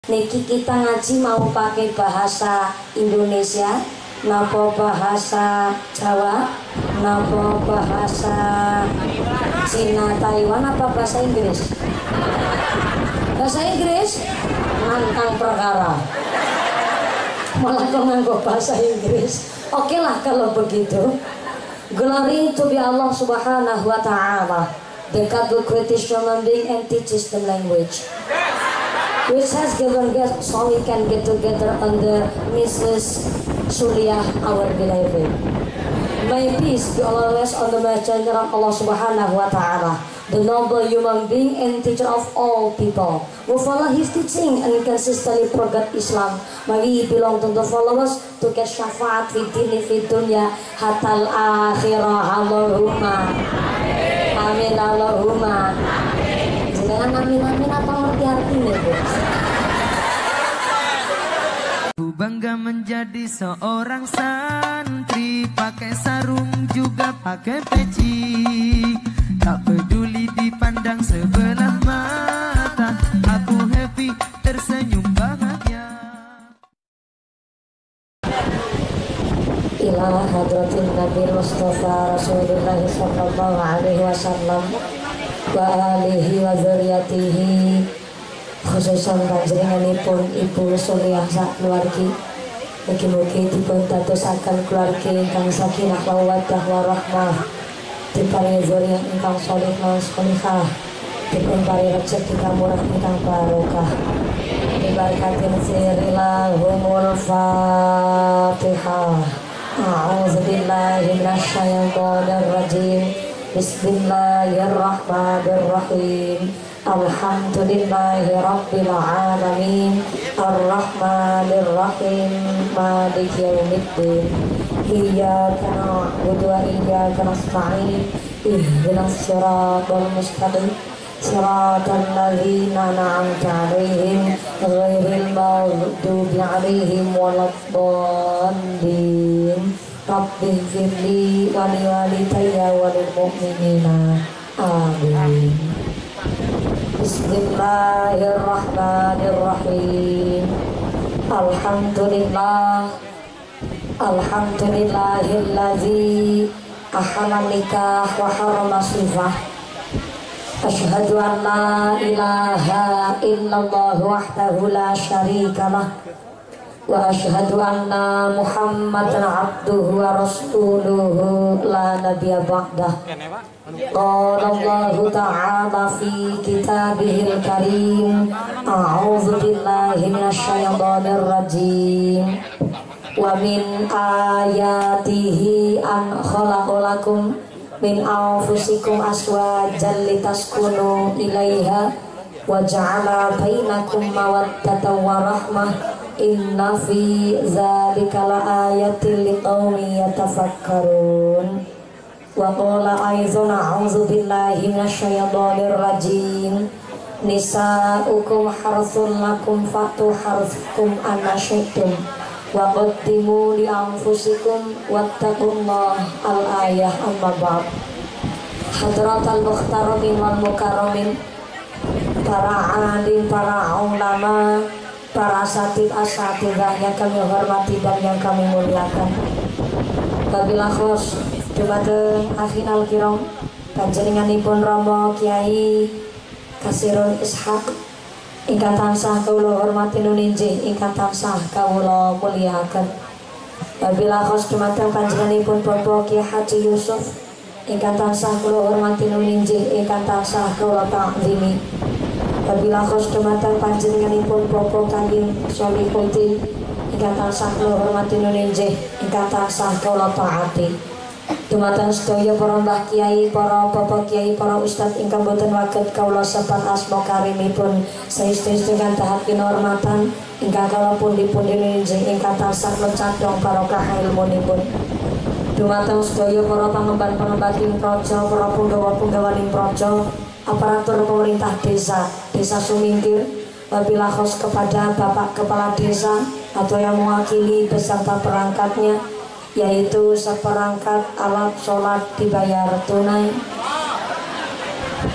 Niki kita ngaji mau pakai bahasa Indonesia, napa bahasa Jawa, napa bahasa Cina, Taiwan, apa bahasa Inggris? Bahasa Inggris? Nantang perkara. Malah kau nganggo bahasa Inggris. Oke lah kalau begitu. Glory to be Allah Subhanahu wa Ta'ala, the God who created human being and teaches the language, which has given us so we can get together under Mrs. Suliah, our beloved. May peace be always on the messenger of Allah Subhanahu wa Ta'ala, the noble human being and teacher of all people, who follow his teaching and consistently forget Islam. May we belong to the followers to get syafaat fi dini fi dunya hatal akhirah. Allahumma amin. Allahumma jangan amin amin apa ngerti artinya Bu? Ku bangga menjadi seorang santri, pakai sarung juga pakai peci, tak peduli dipandang sebelah mata, aku happy tersenyum bahagia. Ila hadratin Nabi Mustafa Rasulullah sallallahu alaihi wasallam wa alihi wa dzurriyyatihi, khususan panjenenganipun Ibu Suliah sak keluargi. Mugi-mugi dipun dadosaken keluarga ingkang sakinah mawaddah warahmah, diparingi dzurriyyah ingkang shalih lan shalihah, dipun paringi rezeki ingkang murah ingkang barokah. Diberkatin sirillahumul Fatihah. A'udzubillahi minasyaitonir rajim. Bismillahirrahmanirrahim. Alhamdulillahi rabbil alamin. Arrahmanir rahim. Maliki yaumiddin. Iyyaka na'budu wa iyyaka nasta'in. Ihdinas siratal mustaqim. Siratal ladzina an'amta 'alaihim ghairil maghdubi 'alaihim waladdallin. Rabbi firli wa liwalidayya wa lil mu'minina. Amin. Bismillahirrahmanirrahim. Alhamdulillahilladzi ahalla nikah wa harrama sifah. Asyhadu an la ilaha illallah wahdahu la syarika lah, wa asyhadu anna Muhammadan abduhu wa rasuluhu la nabiyya ba'dah. Qala Allahu ta'ala fi kitabihil karim, a'udzu billahi minasyaitonir rajim. Wa min ayatihi an khalaqalakum min anfusikum azwajan litaskunu ilaiha wa ja'ala bainakum mawaddatan wa rahmah. Inna fi dzalika laayatin liqaumin yatafakkarun. Wa qala aidzan a'udzu billahi minasyaitonir rajim. Nisa'ukum harthun lakum fatu harthukum anna syi'tum wa qaddimu li anfusikum wattaqullaha. Al-ayah. Amma ba'd. Hadratal muhtaramin wal mukarramin, para alim, para ulama, para asatidzah yang kami hormati dan yang kami muliakan. Wabillahi khos dumateng akhinal kiram panjenenganipun Rama Kiai Kasirun Ishaq ingkang tansah kawula hormati nuninjih, ingkang tansah kawula mulyakaken. Wabillahi khos dumateng panjenenganipun Bapak Kiai Haji Yusuf ingkang tansah kawula hormati nuninjih, ingkang tansah kawula ta'zimi. Wabillahi khos dumateng panjenenganipun Bapak Kanjeng Sholihuddin ingkang tansah kawula hormati nuninjih, ingkang tansah kawula taati. Dumateng sedaya para mbah kiai, para bapak kiai, para ustadz ingkang boten waget kawula sebat asma karimipun saestu-estu kanthi kinurmatan ingkang kala pundi-pundi nuninjih, ingkang tansah lecadong barokah ilmunipun. Dumateng sedaya para pangemban-pangembaning praja, para punggawa-punggawaning praja, aparatur pemerintah desa, desa Sumingkir, wabillahi khos kepada Bapak Kepala Desa atau yang mewakili beserta perangkatnya, yaitu seperangkat alat sholat dibayar tunai.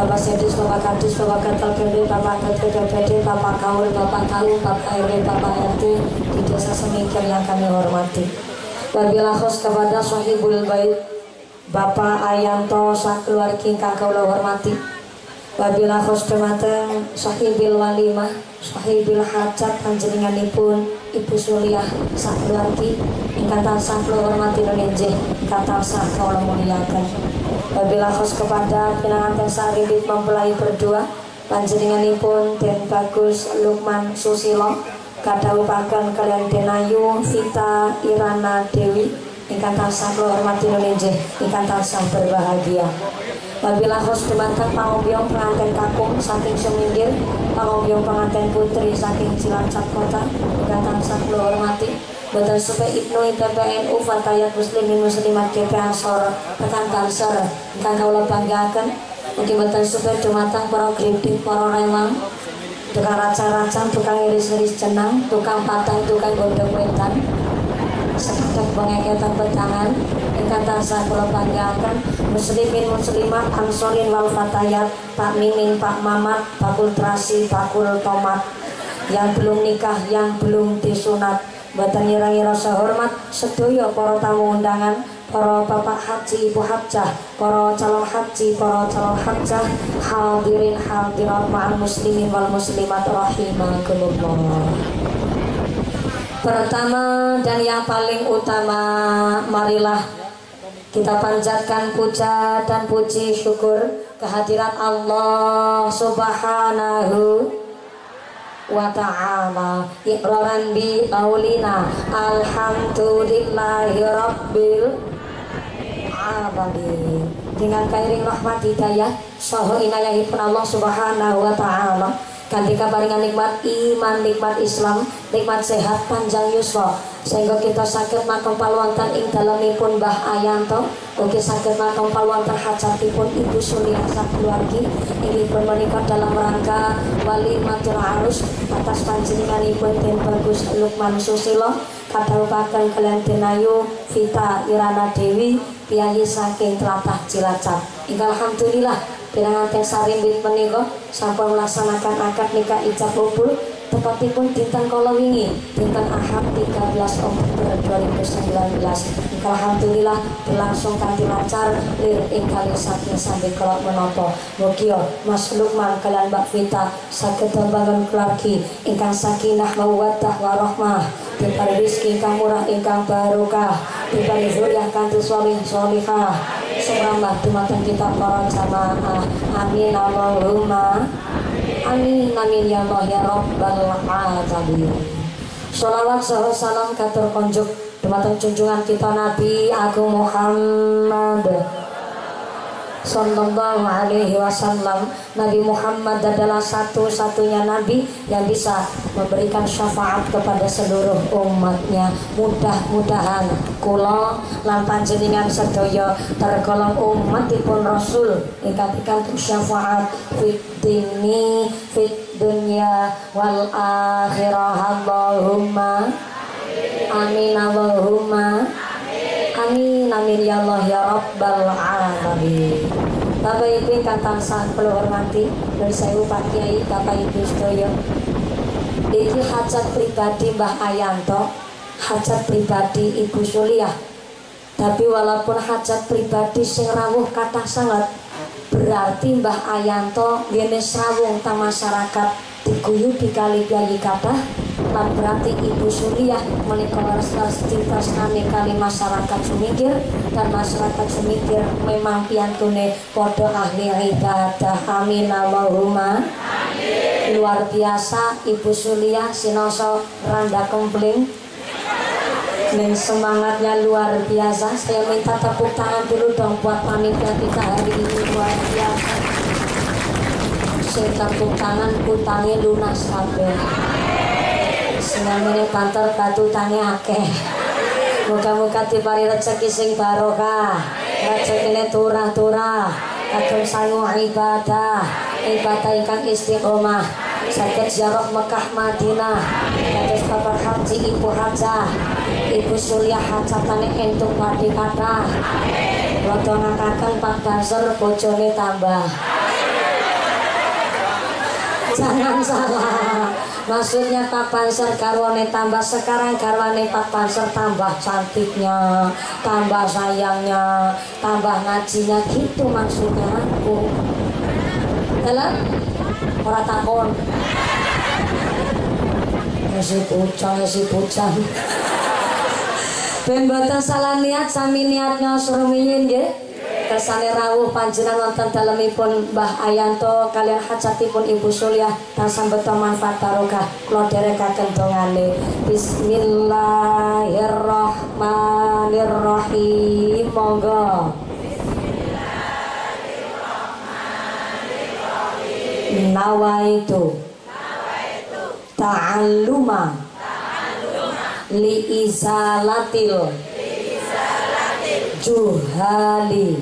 Bapak Sedis, Bapak Kadis, Bapak Gatal PD, Bapak Ketua DPD, Bapak Kaul, Bapak Kalu, Bapak RW, Bapak RT di Desa Semikir yang kami hormati. Wabillahi khos kepada Sahibul Bait Bapak Ayanto sakeluarga ingkang kula hormati. Wabillahi khos dumateng Sahibil Walimah, Sahibil Hajat panjenenganipun Ibu Suliah sakeluarga ingkang tansah kula hormati nggih tansah kula muliaken. Wabillahi khos kepada pinanganten saribit mempelai berdua panjenenganipun Den Bagus Lukman Susilo kadhawuhaken kaliyan Denayu Vita Irana Dewi ingkang tansah kula hormati nggih ingkang tansah berbahagia. Wabillahi khos dumateng pangombyong pengantin kakung saking Seminggir, pangombyong pengantin putri saking Cilacap Kota ingkang tansah kula hormati. Boten supe Ibnu IPPNU Fatayat Muslimin Muslimat GP Ansor tekan Banser ingkang kula banggaken. Mugi boten supe dumateng para gridik, para rewang, tukang raca-raca, tukang iris-iris jenang, tukang patang, tukang gondong wetan, sekedhek pengeketan petangan ingkang tansah kula banggaken. Muslimin muslimat Ansorin wal Fatayat, Pak Mimin, Pak Mamat, Pak Ultrasi, Pak Tomat, yang belum nikah, yang belum disunat, boten ngira-ngira sehormat sedaya para tamu undangan, para bapak haji, ibu hajah, para calon haji, para calon hajah, hadirin hadirat ma'al muslimin wal muslimat rahimakumullah. Pertama dan yang paling utama, marilah kita panjatkan puja dan puji syukur kehadirat Allah Subhanahu wa ta'ala. Iqraran bi qaulina alhamdulillahi rabbil alamin. Dengan kairing rahmat hidayah saha inayahipun Allah Subhanahu wa ta'ala kanthi kaparingan nikmat iman, nikmat Islam, nikmat sehat panjang yuswa sehingga kita sakit makom palwantan ing dalemipun Mbah Ayanto, ugi sakit makom palwantan hajatipun Ibu Suliah sakeluargi inggih menika dalam rangka walimatul arus atas panjenenganipun Den Bagus Lukman Susilo kadhawuhaken kaliyan Denayu Vita Irana Dewi piyayi saking tlatah Cilacap. Ingkang alhamdulillah pinanganten sarimbit menika sampun melaksanakan akad nikah ijab kabul tepatipun dinten kala wingi dinten Ahad 13 Oktober 2019. Alhamdulillah berlangsung kanthi lancar lir ing kalih saking sambil kala menapa. Mugi Mas Lukman kaliyan Mbak Vita saged bangun keluargi ingkang sakinah mawaddah warahmah, diparingi rezeki ingkang murah ingkang barokah, diparingi zuriyah kanthi sholih sholihah sumrambah dumateng kita para jamaah. Amin Allahumma amin amin ya Allah ya Rabbal alamin. Sholawat saha salam katur konjuk dumateng junjungan kita Nabi Agung Muhammad Sallallahu alaihi wasallam. Nabi Muhammad adalah satu-satunya Nabi yang bisa memberikan syafaat kepada seluruh umatnya. Mudah-mudahan kula lan panjenengan sedaya tergolong umatipun Rasul ingkang pikantuk syafaat fid dini fid dunya wal akhirah. Allahumma amin Allahumma amin amin ya Allah ya Rabbal alamin. Bapak Ibu ingkang tansah kula hormati, nuwun sewu Pak Kiai, Bapak Ibu sedaya. Iki hajat pribadi Mbah Ayanto, hajat pribadi Ibu Suliah. Tapi walaupun hajat pribadi sing rawuh kathah sanget, berarti Mbah Ayanto ngene srawung ta masyarakat diguyu dikali piyayi kathah, lan berarti Ibu Suliah menika lestari tresnane kali masyarakat Semikir, dan masyarakat Semikir memang piyantune padha ahli ibadah. Amin Allahumma amin. Luar biasa Ibu Suliah sinoso randa kempling dan semangatnya luar biasa. Saya minta tepuk tangan dulu dong buat panitia kita hari ini, luar biasa. Saya tepuk tangan utangnya lunas kabeh. Senamane kantor katutane akeh. Muga-muga dipari rezeki sing barokah. Rezekine turah-turah. Kagem sangu ibadah ingkang istiqomah. Saged ziarah Mekah Madinah. Kados Bapak Haji Ibu Hajah, Ibu Suliah hajatane entuk badhe kathah. Rada ngakaken Pak Banser bojone tambah. Jangan salah. Maksudnya Pak Panser garwane tambah, sekarang garwane Pak Panser tambah cantiknya, tambah sayangnya, tambah ngajinya, gitu maksudnya aku. Halo? Ora takon. Si bujang. Ben boten salah niat, sami niatnya surumiyin nggih. Kersane rawuh panjenengan wonten dalemipun Mbah Ayanto kalian hajatipun Ibu Suliah tansah beta manfaat barokah. Kula dherekaken dongane. Bismillahirrahmanirrahim. Monggo. Nawaitu ta'alluma liizalatil juhali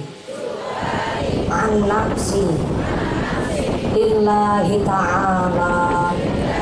an-nafsi lillahi ta'ala.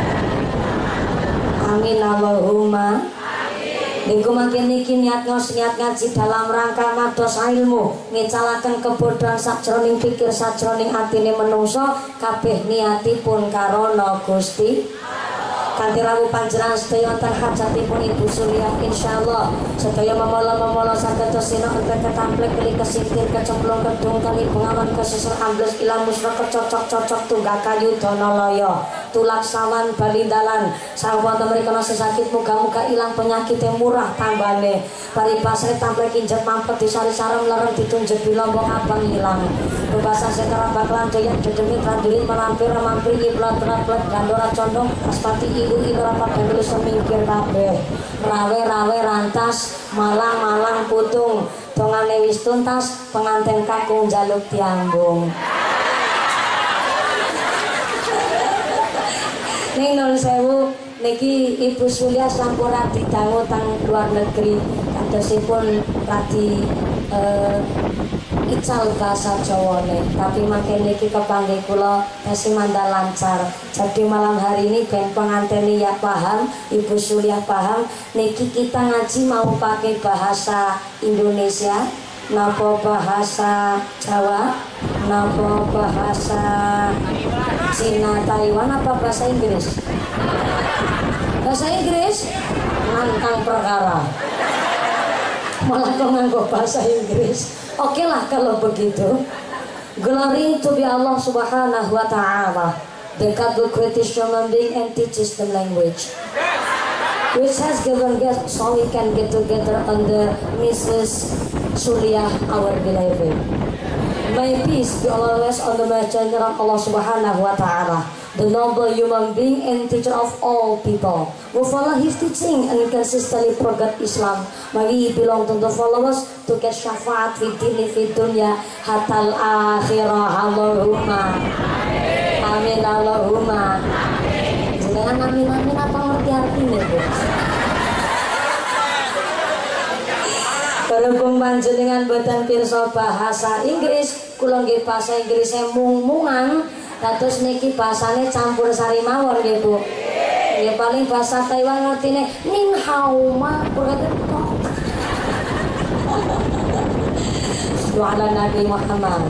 Amin Allahumma. Niku makin niki niat ngaji dalam rangka mados ilmu, ngecalaken kebodohan sajroning pikir sajroning atine menungso, kabeh niatipun karana Gusti. Kanthi rawuh panjenengan sedaya wonten hajatipun Ibu Suliah insyaallah sedaya memola saged sina enten ketamplek keli kesintir kecemplung kedung kali bengawan kesesur ambles ilang musra kecocok tunggak kayu donalaya tulak sawan balindalan sahabat mereka nasi sakit muga-muga ilang penyakit yang murah tambane paripasre tamplek injet mampet disari sarem lereng ditunjuk bilombong abang hilang bebasan setara bakalan doyan dedemit randulit malampir mampir iblat gandora condong aspati ibu rapat dulu semingkir kabeh rawe rantas malang putung dongane wis tuntas penganten kakung jaluk diambung. Ning nun sewu niki Ibu Suliah sampun radi dangu tang luar negeri kadosipun radi ical bahasa Jawane, tapi makin niki kepanggih kula tasih mandal lancar. Jadi malam hari ini ben pengantin ya paham, Ibu Suliah paham, niki kita ngaji mau pakai bahasa Indonesia, napa bahasa Jawa, napa bahasa Cina, Taiwan, apa bahasa Inggris? Bahasa Inggris? Nantang perkara. Malah kok nganggo bahasa Inggris. Oke lah kalau begitu. Glory to be Allah Subhanahu wa Ta'ala, the God who created human being and teaches the language, which has given us so we can get together under Mrs. Suliah, our beloved. May peace be always on the messenger of Allah Subhanahu wa Ta'ala, the noble human being and teacher of all people, who follow his teaching and consistently forget Islam. May we belong to the followers to get syafaat fi dini fi dunya hatal akhirah. Allahumma amin Allahumma. Jangan amin apa ngerti artinya Bu? Berhubung panjenengan boten pirsa bahasa Inggris, kula nggih bahasa Inggrise mung-mungan. Dados niki bahasane campur sari mawon nggih Bu. Nggih paling bahasa Taiwan ngertine ning hao ma berkata Doa Nabi Muhammad.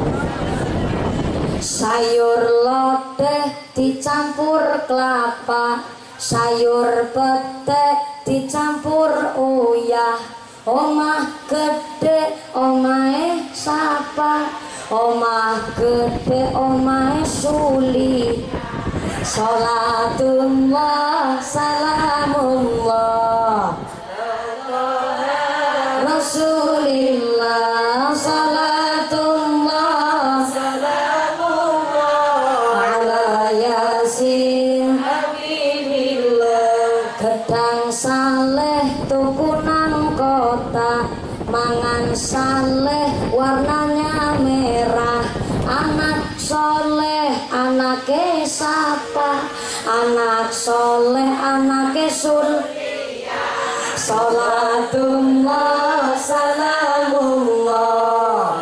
Sayur lodeh dicampur kelapa, sayur petek dicampur uyah. Omah gede omahe sapa, omah gede omahe Suli. Salatullah salamullah Rasulillah, salatullah salamullah ala Yasin Habibillah. Gedang saleh tukunan kota, mangan saleh warnanya merah. Anak soleh anake sapa, anak soleh anake sul. Salatullah salamullah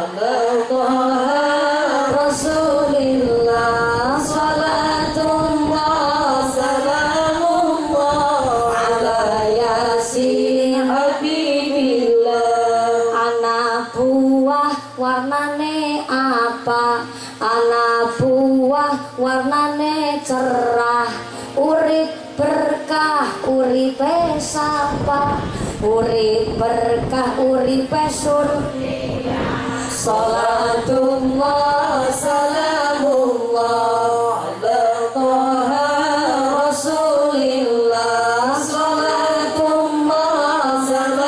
Rasulillah, salatullah salamullah ala Yasin Habibillah. Anak buah warnane apa? Anak buah warnane cerah. uripe sapa, urip berkah uripe surga. Salatullah salamullah ala Taha Rasulillah. Salatullah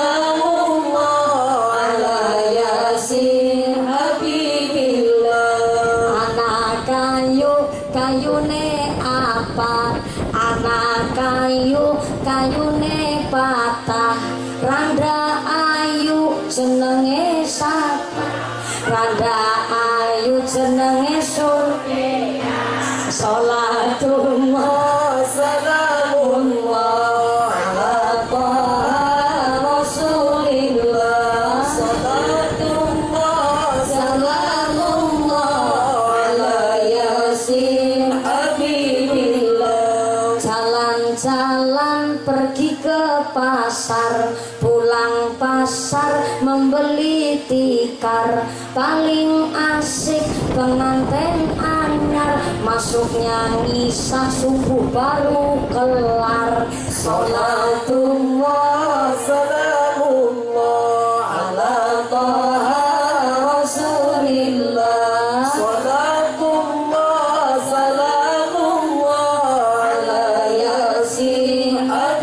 salamullah ala Yasin Habibillah. Anak kayu kayune apa, anak kayu kayune patah, randa ayu jenenge sapa, randa ayu jenenge surya. Salatullah salamullah ala Taha Rasulillah. Salatullah salamullah ala Yasin Habibillah. Jalan-jalan pergi ke pasar, pulang pasar membeli tikar, paling asik pengantin anyar, masuknya ngisa subuh baru kelar. Salatullah salamullah ala Taha Rasulillah. Salatullah salamullah ala Yasin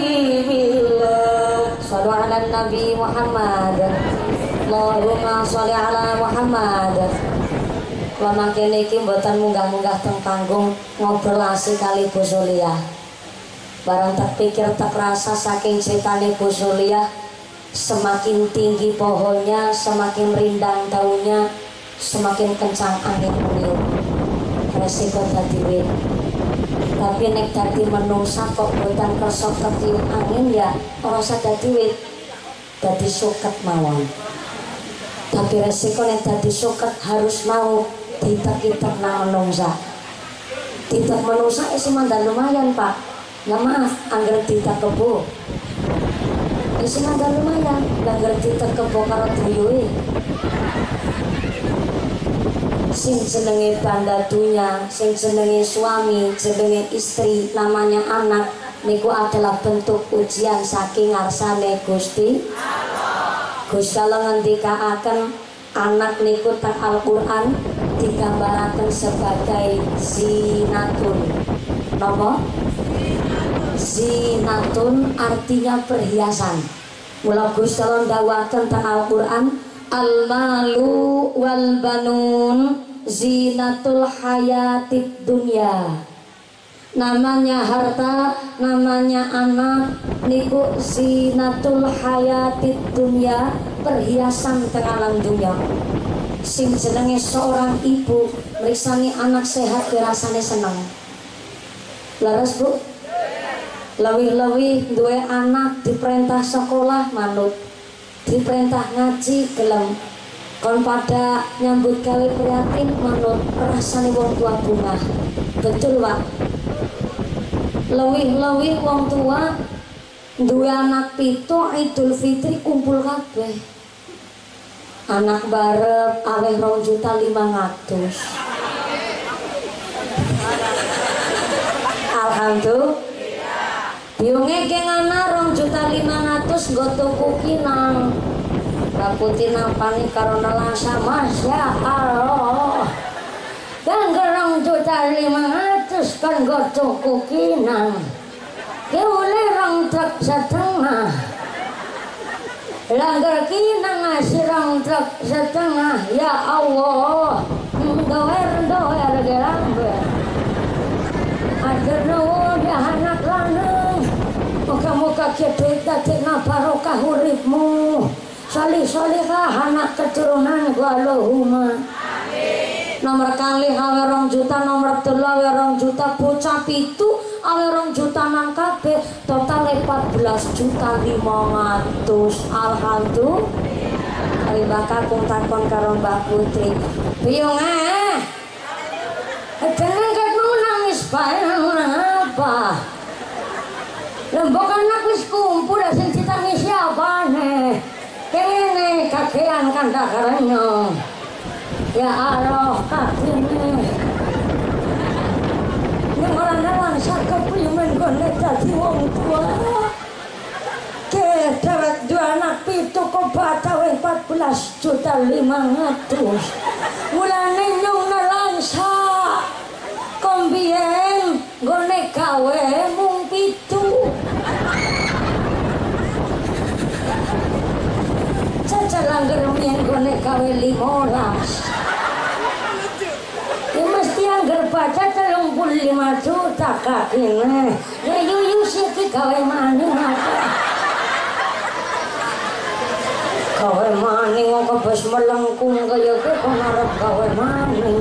Habibillah. Sallu ala Nabi Muhammad, Allahumma sholli ala Muhammad. Kula mangkene iki mboten munggah-munggah teng panggung ngobrol asik kali Bu Suliah. Barang terpikir terasa saking ceritane Bu Suliah, semakin tinggi pohonnya, semakin rindang daunnya, semakin kencang angin meniup. Resiko dadi wit. Tapi nek dadi menungsa kok boten kersa ketiup angin ya ora usah dadi wit. Dadi suket mawon. Tapi resiko nek dadi suket harus mau ditek-itek nang menungsa. Ditek menungsa isi mandan lumayan Pak. Ya maaf, anggar ditek kebo. Isi mandan lumayan, anggar ditek kebo karo duyuhe. Sing jenenge bandadunya, sing jenenge suami, jenenge istri, namanya anak, niku adalah bentuk ujian saking ngarsane Gusti Allah. Gusti Allah ngendikaaken anak niku teng Al-Qur'an digambaraken sebagai zinatun. Napa? Zinatun artinya perhiasan. Mula Gusti Allah ndawaken teng Al-Qur'an, al-malu wal banun zinatul hayatid dunya. Namanya harta, namanya anak niku zinatul hayatid dunya, perhiasan teng alam dunya. Sing jenenge seorang ibu mriksani anak sehat rasane seneng. Leres Bu? Lewih-lewih duwe anak diperintah sekolah manut, diperintah ngaji gelem, kon pada nyambut gawe prihatin manut, rasane wong tua bunga. Betul Pak? Lewih-lewih wong tua duwe anak pitu Idul Fitri kumpul kabeh. Anak barep aweh 2.500.000. Alhamdulillah. Biunge geng ana 2.500.000 nggo tuku kinang. Raputin napani karo nelasa Masya Allah. Gangger 2.500.000 kan nggo tuku kinang. Ki oleh 2 truk setengah. Langgar kinang ngasih 2 truk setengah. Ya Allah, doer gelamber. Ajar nuwun ya anak lanang, muka-muka duit dadekna barokah uripmu. Salih-salihah anak keturunan Allahumma amin. Nomor kali awe 2 juta, nomor 3 awe 2 juta, bocah pitu awe 2 juta nang kabeh, total 14.500.000. Alhamdulillah. Ari bakal kung takon karo Mbak Putri. Piyung jeneng ketmu nangis bae nang apa? Lembok anak wis kumpul sing ditangisi apane? Kene kakean kanda karenyo. Ya Allah kakene. Ning ora nang sakep primen kene dadi wong tua. 17.500.000. Mulane nyung nelangsa kombien gone gawe mung 7. Caca langgar mien gone gawe 15. Ya mesti anggar baca 35 juta kakine. Ya yuyu sih gawe maning apa? Gawe maning kok bes melengkung kaya kok arep gawe maning.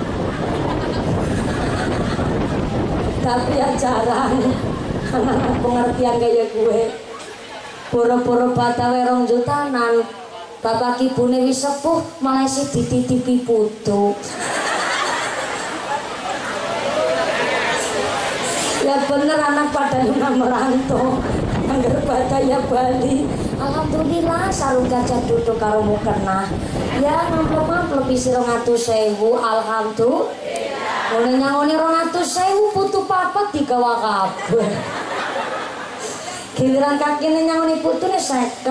Tapi ya jarang anak pengertian kaya gue. Pura-pura batawe 2 jutanan. Bapak ibune wis sepuh malah sih dititipi putu. Ya bener anak pada merantau anggar baca ya Bali. Alhamdulillah sarung kaca duduk karo mukena. Ya ngamplop-ngamplop isi 200.000. Alhamdulillah. Mulai nyangoni 200.000 putu papat digawa kabeh. Giliran kakine nyangoni putune 50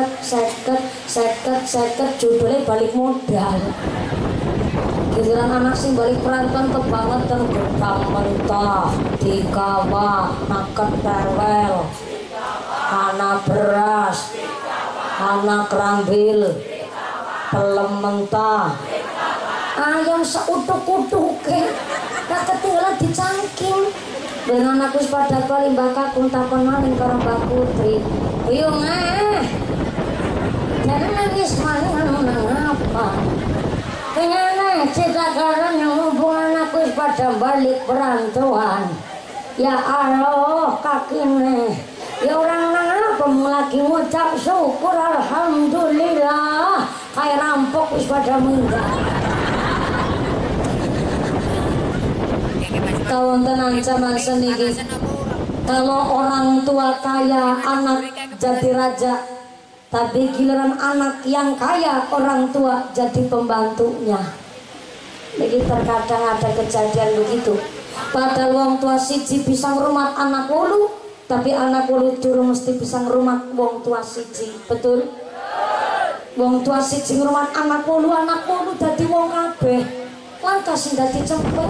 judulnya balik modal. Giliran anak sing balik perantauan kebangetan gedang mentah, dikawa, naket perwel, anak beras, anak kerambil, pelem mentah, ayam seutuk-utuke, gak ketinggalan dicangking. Dengan aku pada kali bakal kuntakon maling karo Mbak Putri. Uyung jangan nangis maling apa? Pengen cerita karena hubungan aku pada balik perantauan. Ya Allah kakine. Ya orang apa lagi ngucap syukur alhamdulillah. Kayak rampok wis pada minggat. Kawonten ancaman seniki. Kalau orang tua kaya anak jadi raja. Tapi giliran anak yang kaya orang tua jadi pembantunya. Jadi terkadang ada kejadian begitu. Padahal wong tua siji bisa ngrumat anak 8, tapi anak 8 durung mesti bisa ngrumat wong tua siji. Betul? Wong tua siji ngrumat anak 8 dadi wong kabeh. Lantas sing dadi cempek.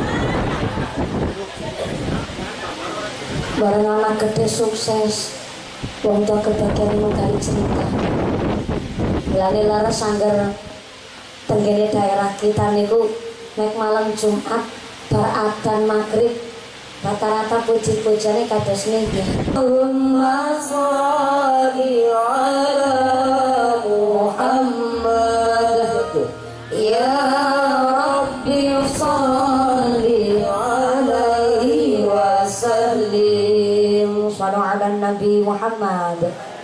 Bareng anak gede sukses. Wong tua kebagian menggali cerita. Lali laras sanggar tenggene daerah kita niku nek malam Jumat bar adzan maghrib rata-rata puji-pujiane kados niki. Allahumma sholli ala Muhammad ya Rabbi sholli alaihi wasallim. Shallu ala Nabi Muhammad.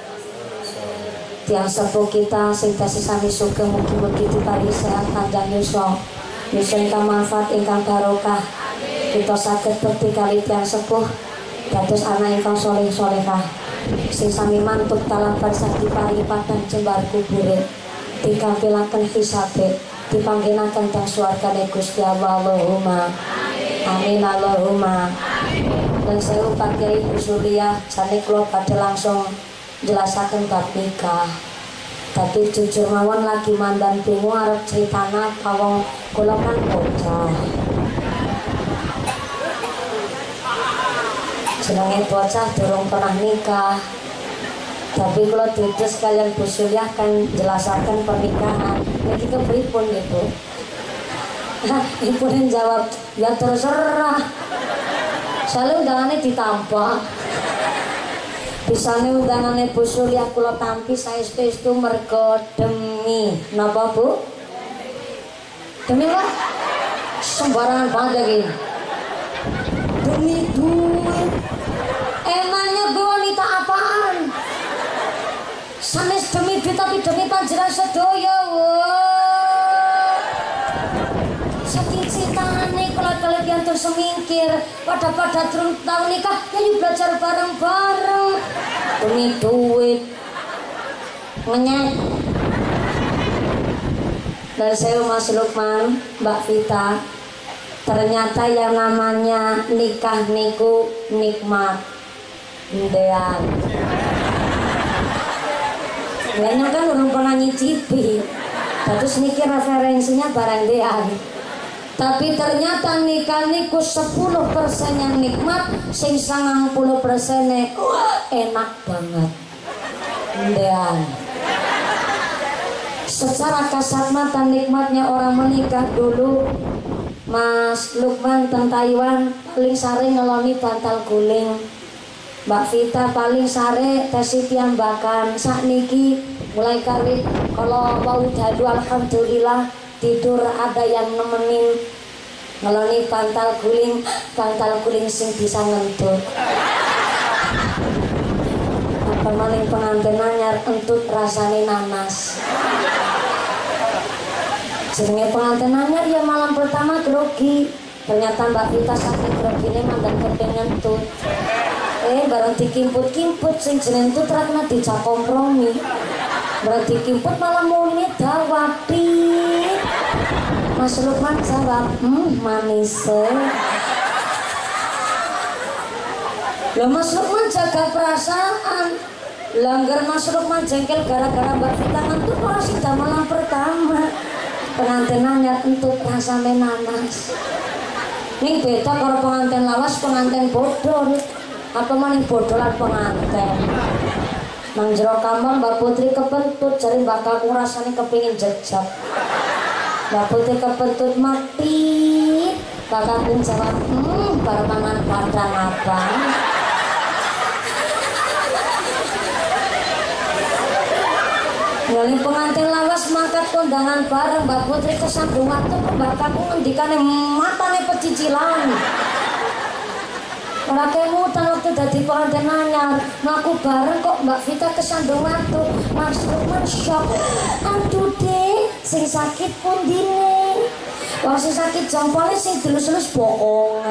Tiang sepuh kita sing tasih sami sugeng mugi-mugi diparingi sehat panjang yuswa. Yuswa ingkang manfaat ingkang barokah. Kita saged bekti kali tiang sepuh dados anak ingkang soleh solehah. Sing sami mantuk talabar sakti paringi padang jembar kubure. Dikampilaken hisabe, dipanggenaken teng swargane Gusti Allah. Allahumma amin Allahumma. Dan saya Pak Kiai Bu Surya jane kula badhe langsung jelasaken bab nikah. Tapi jujur mawon lagi mandan bingung arep critana kawong kula kan bocah. Jenenge bocah durung pernah nikah. Tapi kula dides kalian Bu Surya kan jelasaken pernikahan. Niki kepripun gitu. Ibu jawab, ya terserah. Soalnya undangannya ditampa. Bisane undangannya Bu Surya kula tampi saestu-estu mergo demi napa Bu? Demi apa? Sembarangan banget iki. Demi duit. Emangnya gue wanita apaan? Sanes demi duit tapi demi panjenengan sedaya. Saking cintane kalau kalian terus semingkir pada turun tahun nikah jadi belajar bareng-bareng demi duit menyek. Dan saya Mas Lukman, Mbak Vita, ternyata yang namanya nikah niku nikmat ndean. Banyak kan urung pernah nyicipi. Terus niki referensinya barang dean. Tapi ternyata nikah niku 10% yang nikmat, sing 90% enak banget. Dean. Secara kasat mata nikmatnya orang menikah dulu, Mas Lukman teng Taiwan paling sare ngeloni bantal guling. Mbak Vita paling sare tesi piyambakan. Sakniki mulai kawit kalau mau dalu alhamdulillah tidur ada yang nemenin ngeloni bantal guling sing bisa ngentut. Apa maling pengantin anyar entut rasane nanas. Jenenge pengantin anyar ya malam pertama grogi. Ternyata Mbak Vita saking grogine mandan kepengen ngentut. Bareng dikimput-kimput sing jeneng entut ra kena dijak kompromi. Berarti kimput malah muni dawapi. Mas Lukman jawab, manis. Lah Mas Lukman jaga perasaan. Langgar Mas Lukman jengkel gara-gara Mbak Vita ngentut ora sida malam pertama. Pengantin anyar entut rasane nanas. Ning beda karo pengantin lawas, pengantin bodoh. Apa maning bodoh lan pengantin. Nang jero kamar Mbak Putri kepentut, jare Mbak Kakung rasane kepingin jejak. Mbak Putri kepentut mati. Mbak Kakung jawab, bar mangan padang abang. Ngali pengantin lawas mangkat kondangan bareng Mbak Putri kesambung waktu Mbak Kakung ngendikane matane pecicilan. Ora kemutan waktu dadi pengantin anyar, mlaku bareng kok Mbak Vita kesandung waktu. Mas Lukman syok. Aduh Dek, sing sakit pundine. Wong sing sakit jempole sing dilus-lus bokonge.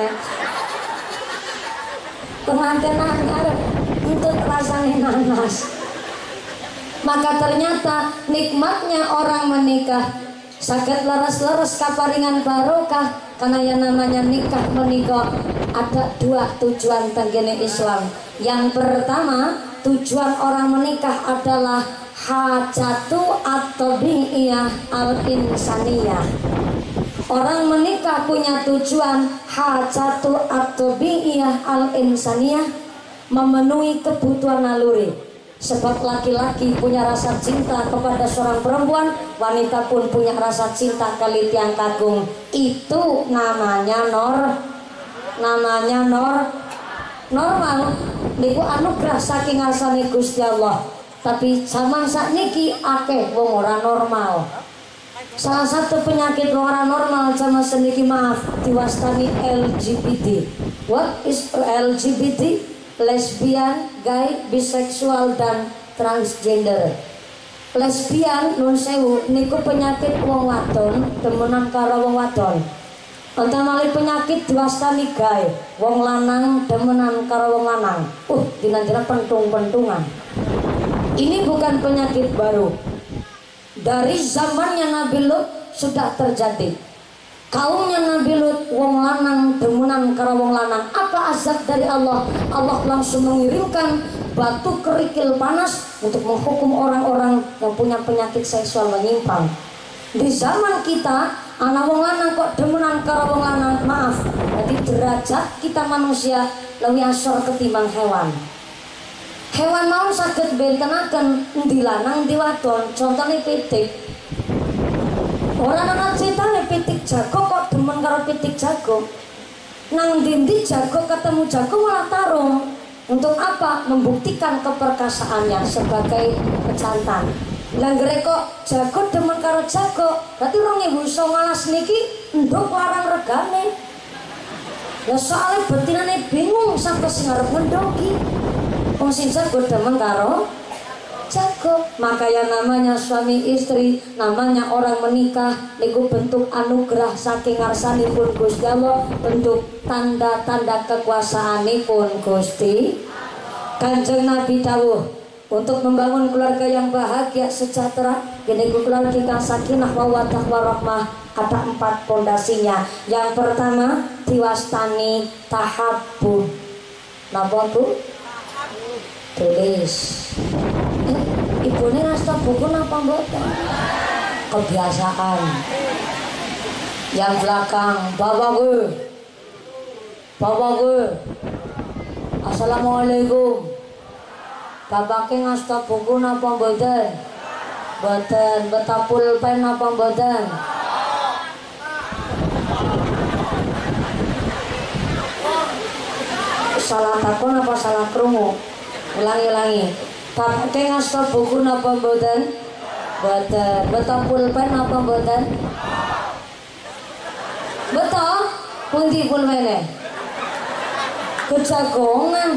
Pengantin anyar untuk rasane nanas. Maka ternyata nikmatnya orang menikah saged leres-leres kaparingan barokah. Karena yang namanya nikah menikah ada dua tujuan tenggene Islam. Yang pertama, tujuan orang menikah adalah hajatu at-tabi'iyah al-insaniyah. Orang menikah punya tujuan hajatu at-tabi'iyah al-insaniyah, memenuhi kebutuhan naluri. Sebab laki-laki punya rasa cinta kepada seorang perempuan, wanita pun punya rasa cinta kali tiang kagum. Itu namanya normal. Niku anugerah saking ngarsane Gusti Allah. Tapi zaman sakniki akeh wong ora normal. Salah satu penyakit wong ora normal zaman sakniki maaf diwastani LGBT. What is LGBT? Lesbian, gay, biseksual dan transgender. Lesbian nun sewu niku penyakit wong wadon demenan karo wong wadon. Wonten malih penyakit diwastani gay, wong lanang demenan karo wong lanang. Dina-dina pentung-pentungan. Ini bukan penyakit baru. Dari zamannya Nabi Lut sudah terjadi. Kaumnya Nabi Lut wong lanang demenan karo wong lanang. Apa azab dari Allah? Allah langsung mengirimkan batu kerikil panas untuk menghukum orang-orang yang punya penyakit seksual menyimpang. Di zaman kita anak wong lanang kok demenan karo wong lanang, maaf, jadi derajat kita manusia lebih asor ketimbang hewan. Hewan mau saged bentenaken endi lanang endi wadon, contohnya pitik. Orang anak ceritanya pitik jago kok demen karo pitik jago. Nang dindi jago ketemu jago malah tarung. Untuk apa? Membuktikan keperkasaannya sebagai pejantan. Langgere kok jago demen karo jago, berarti 2019 niki nduk larang regane. Lah soalnya betinane bingung sampai sing arep ngendoki. Wong sing jago demen karo jago. Maka yang namanya suami istri, namanya orang menikah niku bentuk anugerah saking ngarsanipun Gusti Allah, bentuk tanda-tanda kekuasaanipun Gusti. Kanjeng Nabi dawuh, untuk membangun keluarga yang bahagia sejahtera, ini keluarga kang sakinah mawaddah warahmah, ada 4 pondasinya. Yang pertama diwastani tahabbub. Napa Bu? Tulis. Ibune ngasta buku napa mboten? Kebiasaan. Yang belakang, bapak gue. Assalamualaikum. Bapaknya ngasta buku napa mboten? Mboten. Beta pulpen napa mboten? Salah takon apa salah krungu? Ulangi. Bapaknya ngasta buku napa mboten? Mboten. Beta pulpen napa mboten? Betul? Pundi pulpene? Kejagongan.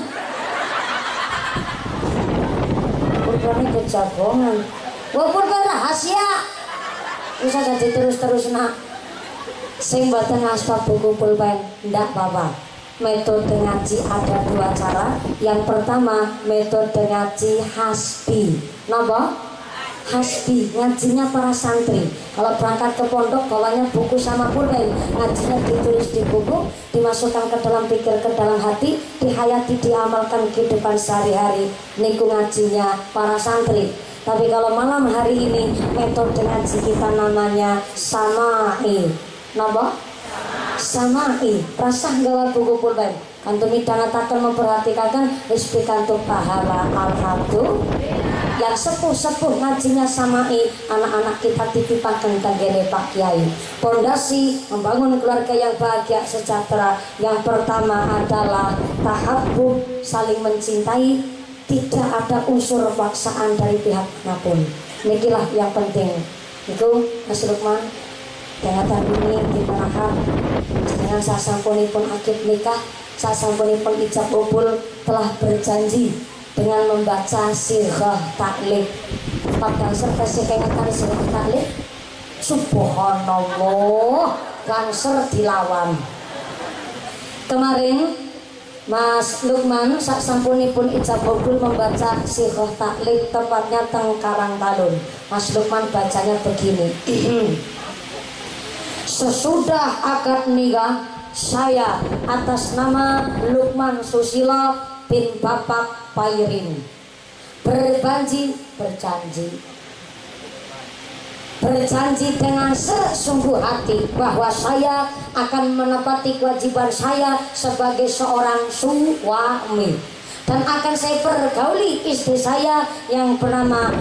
Pulpene kejagongan. Wah pulpen rahasia. Bisa jadi terus nak. Sing mboten ngasta buku pulpen ndak apa-apa. Metode ngaji ada dua cara. Yang pertama metode ngaji hasbi. Napa? Hasbi, ngajinya para santri. Kalau berangkat ke pondok bawanya buku sama pulpen, ngajinya ditulis di buku, dimasukkan ke dalam pikir, ke dalam hati, dihayati, diamalkan kehidupan sehari-hari. Niku ngajinya para santri. Tapi kalau malam hari ini metode ngaji kita namanya samai. Napa? Samai, rasah gawa buku pulpen. Kantumi dangataken memperhatikan wis pikantuk pahala alhamdulillah. Yang sepuh-sepuh ngajinya samai, anak-anak kita titipaken tenggene Pak Kiai. Pondasi membangun keluarga yang bahagia sejahtera. Yang pertama adalah tahabbub, saling mencintai, tidak ada unsur paksaan dari pihak manapun. Nikilah yang penting. Itu Mas Lukman. Dangatan ini dimanakah dengan sasampunipun akid nikah, sasampunipun ijab kabul telah berjanji dengan membaca sirah taklid. Padahal serta kengatan sirah taklid, subhanallah, kanser dilawan. Kemarin Mas Lukman sasampunipun ijab kabul membaca sirah taklid, tepatnya teng Karangtalun. Mas Lukman bacanya begini. Sesudah akad nikah, saya atas nama Lukman Susilo bin Bapak Pairin berjanji dengan sesungguh hati bahwa saya akan menepati kewajiban saya sebagai seorang suami dan akan saya pergauli istri saya yang bernama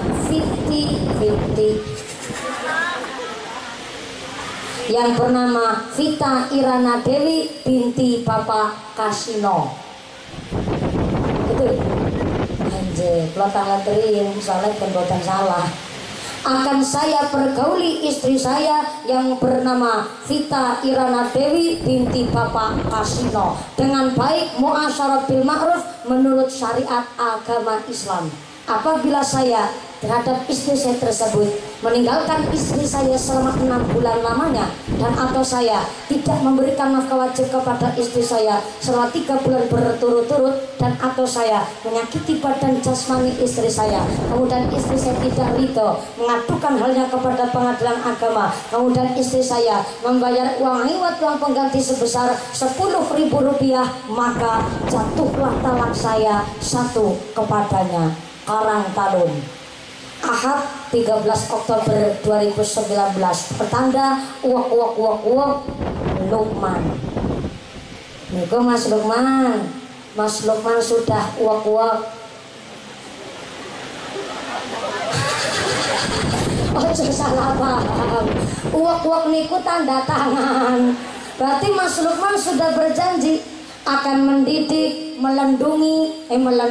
Vita Irana Dewi binti Bapak Kasino. Betul? Anjir, kalau tanggal terin, soalnya perbuatan salah. Akan saya pergauli istri saya yang bernama Vita Irana Dewi binti Bapak Kasino dengan baik, muasyarah bil ma'ruf menurut syariat agama Islam. Apabila saya terhadap istri saya tersebut meninggalkan istri saya selama 6 bulan lamanya, dan atau saya tidak memberikan nafkah wajib kepada istri saya selama 3 bulan berturut-turut, dan atau saya menyakiti badan jasmani istri saya, kemudian istri saya tidak ridho mengadukan halnya kepada pengadilan agama, kemudian istri saya membayar uang hiwat, uang pengganti sebesar Rp10.000, maka jatuhlah talak saya satu kepadanya. Karangtalun, Ahad 13 Oktober 2019, pertanda uak Lukman. Niku Mas Lukman. Mas Lukman sudah uak. Ojo salah paham. Uak niku tanda tangan. Berarti Mas Lukman sudah berjanji akan mendidik, melindungi.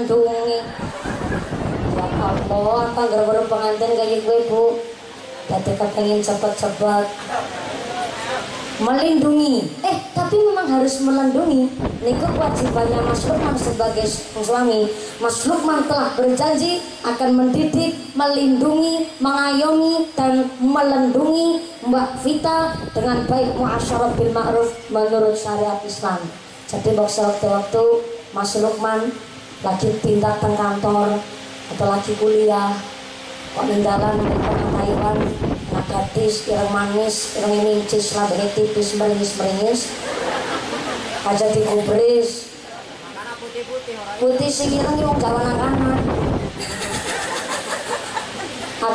Allah, apa gara-gara pengantin kayak gue Bu, tadi kepengen cepet-cepet melindungi. Tapi memang harus melindungi. Niku kewajibannya Mas Lukman sebagai suami. Mas Lukman telah berjanji akan mendidik, melindungi, mengayomi dan melindungi Mbak Vita dengan baik, muasyarah bil ma'ruf menurut syariat Islam. Jadi waktu-waktu Mas Lukman lagi pindah ke kantor atau lagi kuliah, kok ninggalan mereka Taiwan, anak gadis, ireng manis, ireng ini cis, labene tipis, meringis aja dikubris putih sing ireng yung gawan anak-anak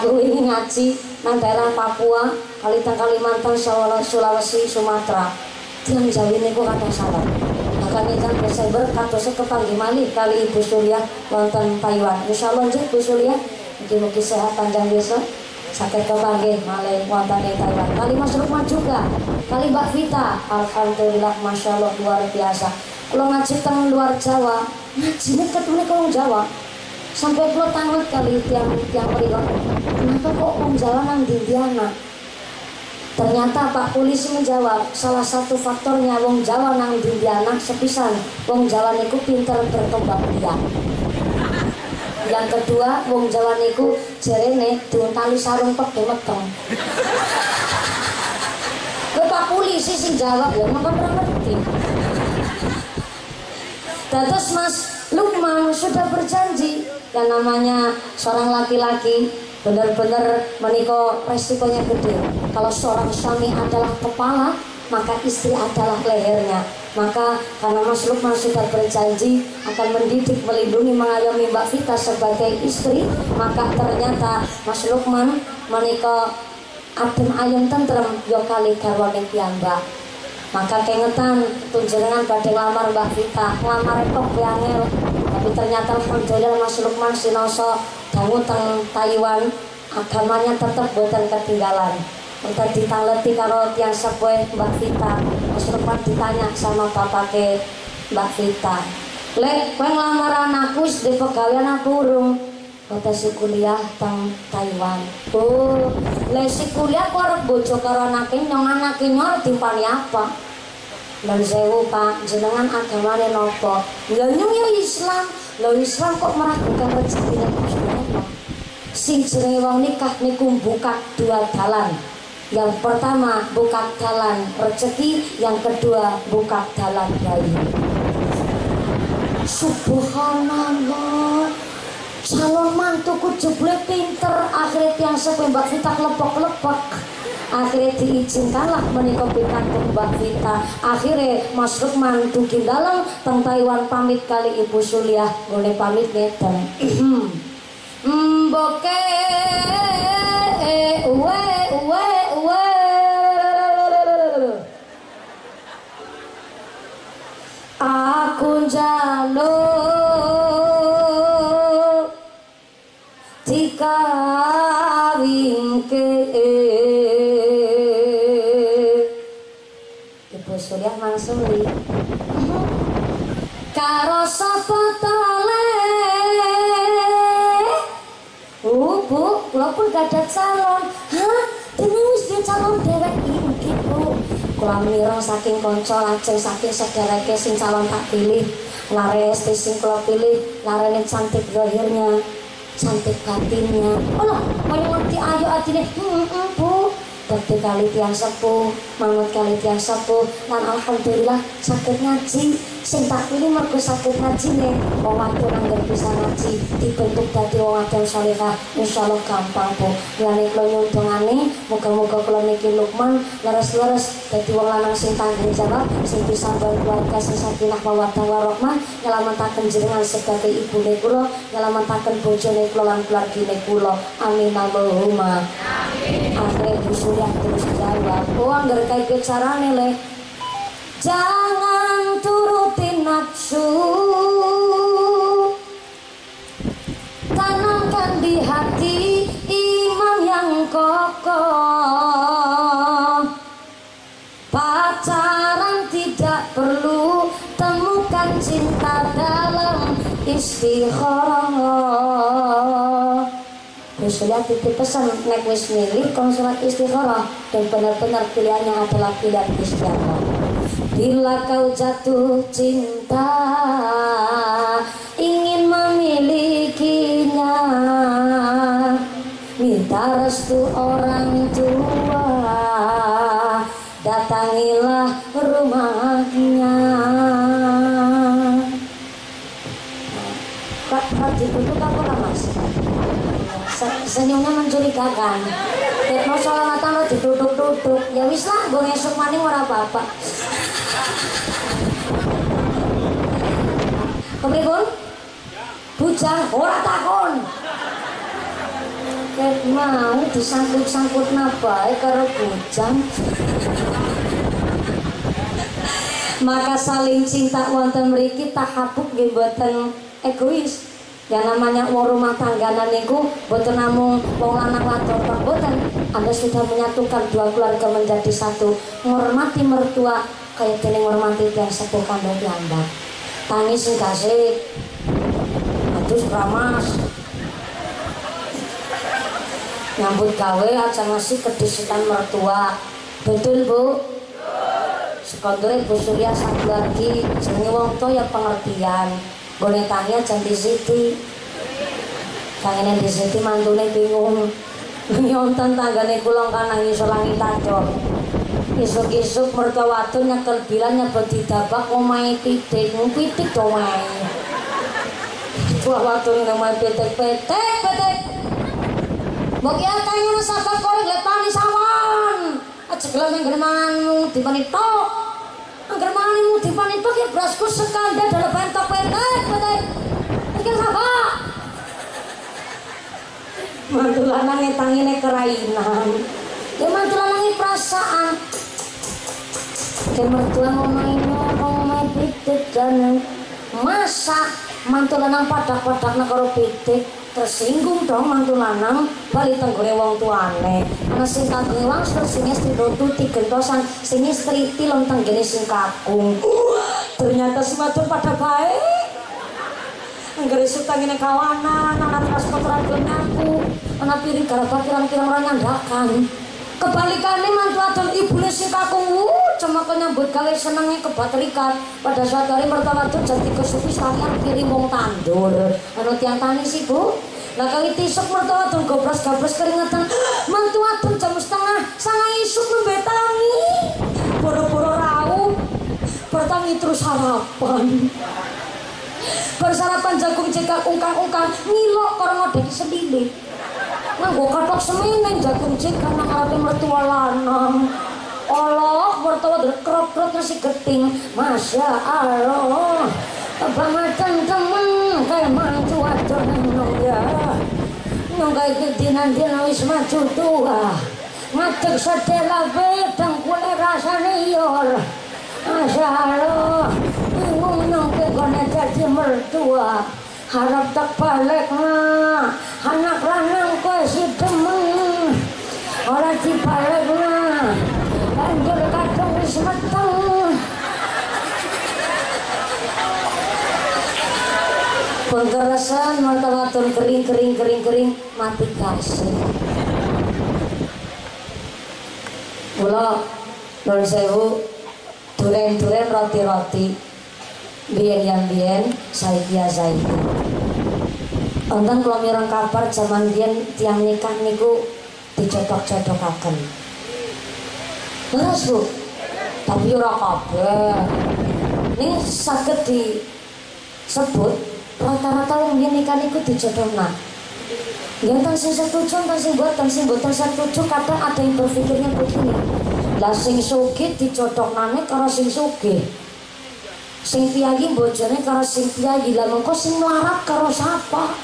aku ini ngaji nang daerah Papua, Kalimantan, Sulawesi, Sumatera. Tiang Jawi niku kathah salah. Bahkan ingkang Desember katose kepanggih malih kali Ibu Surya wonten Taiwan. Insyaallah nggih Bu Surya, mugi-mugi sehat panjang desa. Sakit kepanggih malih wonten ing Taiwan. Kali Mas Lukman juga, kali Mbak Vita. Alhamdulillah masyaallah luar biasa. Kalau ngaji teng luar Jawa, ngajine ketune wong Jawa. Sampai kula tanut kali tiang mriku. Kenapa kok wong Jawa nang Dindiana? Ternyata Pak Polisi menjawab, salah satu faktornya wong Jawa nang Dindiana sepisan wong Jawa niku pinter berkembang biak. Yang kedua, wong Jawa niku jarene diuntali sarung pek meteng. Pak Polisi sing jawab ya, maka ora ngerti. Terus Mas Lukman sudah berjanji, yang namanya seorang laki-laki benar-benar menikah resikonya gede. Kalau seorang suami adalah kepala, maka istri adalah lehernya. Maka karena Mas Lukman sudah berjanji akan mendidik, melindungi, mengayomi Mbak Vita sebagai istri, maka ternyata Mas Lukman menikah adem ayem tentrem yo kali garwane piyambak. Maka kengetan tunjenengan badhe nglamar Mbak Vita, nglamar kok angel. Tapi ternyata alhamdulillah Mas Lukman sinoso dangu teng Taiwan, agamanya tetap boten ketinggalan. Kita ditangleti karo tiang sepuh Mbak Vita. Mas Lukman ditanya sama bapake Mbak Vita, "Lek, kowe nglamar anakku wis di pegawean aku urung?" Kota si kuliah teng Taiwan. Oh, lek si kuliah kok arep bojo karo anake nyong timpani apa? Dan sewu Pak, jenengan agamane nopo? Ya nyong ya Islam. Lho Islam kok meragukan rezekine Gusti Allah. Sing jenenge wong nikah niku buka dua dalan. Yang pertama buka dalan rezeki, yang kedua buka dalan bayi. Subhanallah. Calon mantuku jebule pinter, akhirnya tiang sepuh Mbak Vita kelepok-kelepok. Akhirnya diizinkanlah menikah pikantuk Mbak Vita. Akhirnya Mas Lukman dugi dalam teng Taiwan pamit kali Ibu Suliah, boleh pamit ngeten. Mboke aku njaluk dikawinke. Ibu Suliah mangsuli karo sapa tole. Bu, kula pun gak ada calon. Hah? Dene wis duwe calon dhewek iki, Bu. Kula mireng saking kanca lajeng saking sedereke sing calon tak pilih. Lares sing kula pilih, larene cantik zahirnya, cantik batinnya. Oh, kaya ngerti ayo atine. Bu. Dadi kali tiang sepuh, manut kali tiang sepuh, lan alhamdulillah sakit ngaji. Sing tak pilih mergo sakit ngaji nih. Wong wadon anggar bisa ngaji, dibentuk dadi wong wadon salehah, insyaallah gampang Bu. Lan kula nyuntungane, muga-muga kula niki Lukman leres-leres dadi wong lanang sing tanggung jawab, sing bisa keluarga sing sakinah mawaddah warahmah, nyelametaken jenengan sebagai ibune kula, nyelametaken bojone kula lan keluargane kula. Amin Allahumma amin. Akhirnya Bu Suliah terus jawab, "Oh, anggar kayak carane le. Jangan turutin nafsu, tanamkan di hati iman yang kokoh. Pacaran tidak perlu, temukan cinta dalam istikharah." Terus lihat titip pesan, nek wis milih konsulat istikharah dan benar-benar pilihannya adalah pilihan istikharah. Bila kau jatuh cinta, ingin memilikinya, minta restu orang tua, datangilah rumahnya. Kak, ditutup apa lah Mas? Senyumnya mencurigakan. Tekno sholawatan lo ditutup-tutup. Ya wis lah, gue ngesuk maning ora apa-apa. Kepripun? Bujang ora takon. Oke. mau disangkut-sangkut nabae karo bujang. Maka saling cinta wonten mriki tahabuk nggih boten egois. Yang namanya wong rumah tangganan niku boten namung wong lanang wadon boten. Anda sudah menyatukan dua keluarga menjadi satu. Menghormati mertua kaya dene ngormati tiyang sepuh kandhane piyambak. Tangis sing kasih adus ramas. Nyambut gawe aja ngasih kedisitan mertua. Betul, Bu? Sekondure Bu Surya satu lagi jenenge wong tuwa ya pengertian. Boleh tanya jangan di Siti. Tangene di Siti mantune bingung. Nyonten tanggane kula kan nangis langit tadok. Isuk-isuk mertua wadon nyekel bilan nyebut didabak omahe pitik, pitik to wae. Tua wadon omahe pitik. Mbok ya tanya sahabat korek letani sawan. Aja gelem ning germanganmu dipani tok. Angger manganmu dipani tok ya brasku sekandar dalam bentok petek. Iki apa? Mantu lanang tangine kerainan. Ya mantu lanang perasaan. Ke mertua ngomongin pitik dan masa mantu lanang padak-padak karo pitik. Tersinggung dong mantu lanang balik tenggone wong tuane. Ana sing kageng langsung sing istri nututi gentosan, sing istri tilem tenggene sing kakung. Ternyata si wadon pada baik. Anggere sutangine kawanan, ana transport ragil ngaku, ana piring garap pirang-pirang ora nyandakan. Kebalikane mantu adon ibune sing kakung cuma nyambut gawe senenge kebaterikat. Pada saat hari mertua wadon jadi kesupis tarian piring wong tandur. Anu tiang tani sih, Bu. Nah kali tisuk mertua wadon gobras-gobras keringetan. Mantu adon jam setengah sangat isuk membetangi. Boro-boro rauh. Bertangi terus harapan. Bersarapan jagung jika ungkang-ungkang ngilok karo ngodeki sendiri. Nganggo kathok semeneng jagung jika nang arepe mertua lanang. Allah mertua krop-krop nasi geting. Masya Allah. Bangetan temen kayak mantu wadon ya. Nunggai dinan-dinan wis maju tua. Ngadeg sedela bedang kule rasane yor. Masya Allah. Bingung nunggu gone jadi mertua. Harap tak balik na. Anak lanang kowe si demen. Ora dibalik na. Banjur kadung wis meteng. Pengkerasan mata-mata kering mati kasih. Mula nuwun sewu duren-duren roti-roti biyen saiki. Wonten kula mireng kabar jaman biyen tiyang nikah niku dicocok-cocokaken. Terus Bu, tapi ora kabeh. Ning saged disebut rata-rata wong biyen nikah niku dijodohna. Enten sing setuju, enten sing boten setuju. Kadang ada yang berpikirnya begini. Lah sing sugih dijodohnane karo sing sugih. Sing piyayi bojone karo sing piyayi. Lah mengko sing melarat karo sapa?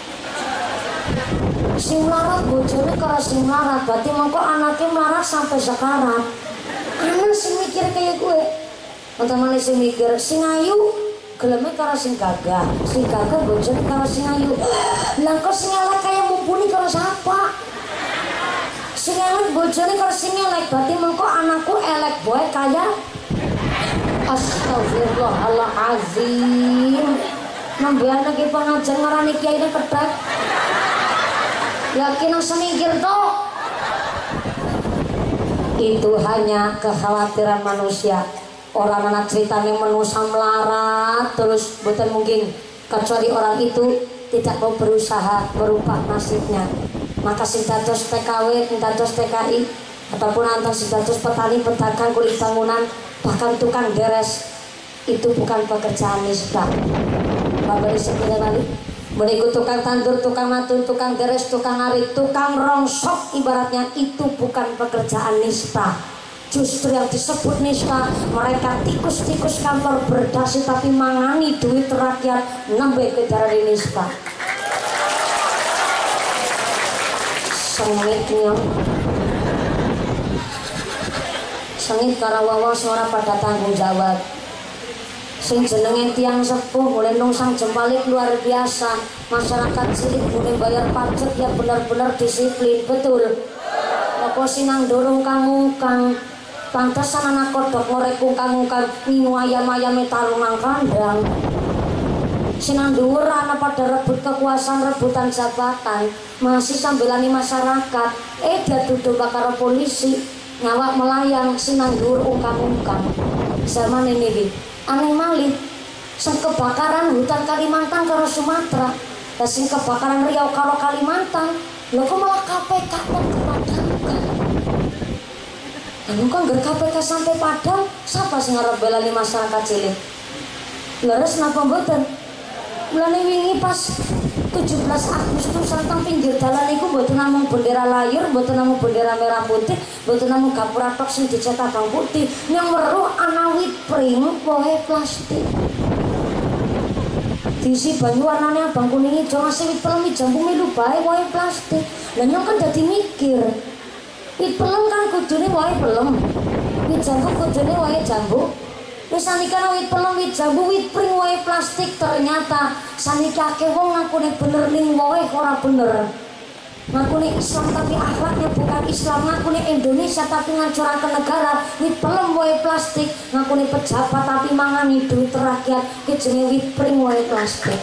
Sing melarat bojone karo sing melarat. Berarti mengko anake melarat sampai sekarang. Ana sing mikir kayak gue. Utamane sing mikir sing ayu geleme karo sing gagah bojone karo sing ayu. Lah kok sing elek kaya mumpuni karo sapa? Sing elek bojone karo sing elek. Berarti mengko anakku elek boy kaya. Astagfirullahaladzim. Nambahan lagi pengajar ngarani kiai ini ketek. Yakin yang semikir toh. Itu hanya kekhawatiran manusia. Orang anak ceritanya manusia melarat terus bukan mungkin. Kecuali orang itu tidak mau berusaha merubah nasibnya. Maka sing dados PKW, dados TKI ataupun antar sing dados petani, pedagang, kulit bangunan, bahkan tukang beres itu bukan pekerjaan nisbah. Bapak disebutnya kali berikut tukang tandur, tukang matur, tukang beres, tukang arit, tukang rongsok, ibaratnya itu bukan pekerjaan nisbah. Justru yang disebut nisbah mereka tikus-tikus kantor berdasi tapi mangani duit rakyat nambah ke darah nisbah. sengitnya sengit karo wong ora pada tanggung jawab. Sing jenenge tiang sepuh mulai nungsang jempalik luar biasa. Masyarakat cilik mulai bayar pajak ya benar-benar disiplin, betul. Apa sinang dorong kangungkang pantesan anak kodok ngorek kungkang-kungkang ngingu ayam-ayame tarung nang kandang. Sinang dhuwur ana pada rebut kekuasaan, rebutan jabatan, masih sambelani masyarakat. Dia duduk karo polisi, nyawak melayang sinang dhuwur ungkang-ungkang. Zaman ini aneh malih, sing kebakaran hutan Kalimantan karo Sumatera, dan sing kebakaran Riau karo Kalimantan, lho kok malah KPK dan dipadamkan. Lalu kan ger KPK sampai padam, siapa sing ngarep belani masyarakat cilik? Leres napa mboten? Mulane wingi pas 17 Agustus tentang pinggir dalan iku mboten namung bendera layur, mboten namung bendera merah putih, mboten namung gapura tok sing dicetak abang putih, yang weruh ana wit pring wohe plastik. Diisi banyu warnane abang kuning ijo ngasih wit pelem jambu milu bae wohe plastik. Lah nyong kan dadi mikir. Wit pelem kan kudune wohe pelem. Wit jambu kudune wohe jambu. Wis sanika wit pelem, wit jambu, wit pring wae plastik, ternyata sanika akeh wong ngakune bener ning wae ora bener. Ngakune Islam tapi akhlaknya bukan Islam, ngakune Indonesia tapi ngancuraken negara. Wit pelem wae plastik, ngakune pejabat tapi mangani duit rakyat, ki jenenge wit pring wae plastik.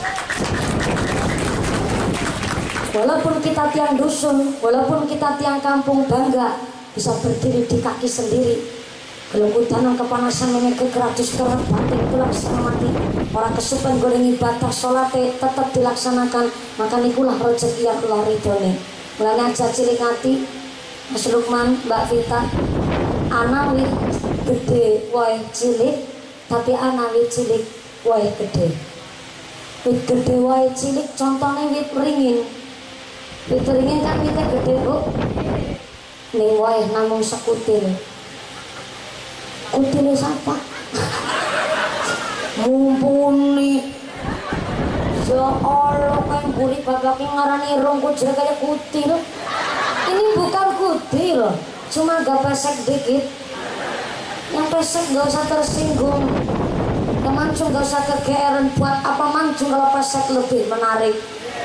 Walaupun kita tiang dusun, walaupun kita tiang kampung bangga bisa berdiri di kaki sendiri. Kalau hutan kepanasan memang gratis kerap batin pulang setengah mati. Orang kesupen goreng ibadah sholat tetap dilaksanakan. Maka nikulah rezeki yang keluar ridhone. Mulane aja cilik ati Mas Lukman, Mbak Vita. Ana wit gede wae cilik, tapi ana wit cilik wae gede. Wit gede wae cilik contohnya wit ringin. Wit ringin kan witnya gede Bu. Ning wae namung sekutil. Kutil siapa? Mumpuni ya Allah kan buri babaknya ngarani rong kutil kayak kutil. Ini bukan kutil, cuma agak pesek dikit. Yang pesek gak usah tersinggung, yang mancung gak usah kegeeran. Buat apa mancung kalau pesek lebih menarik?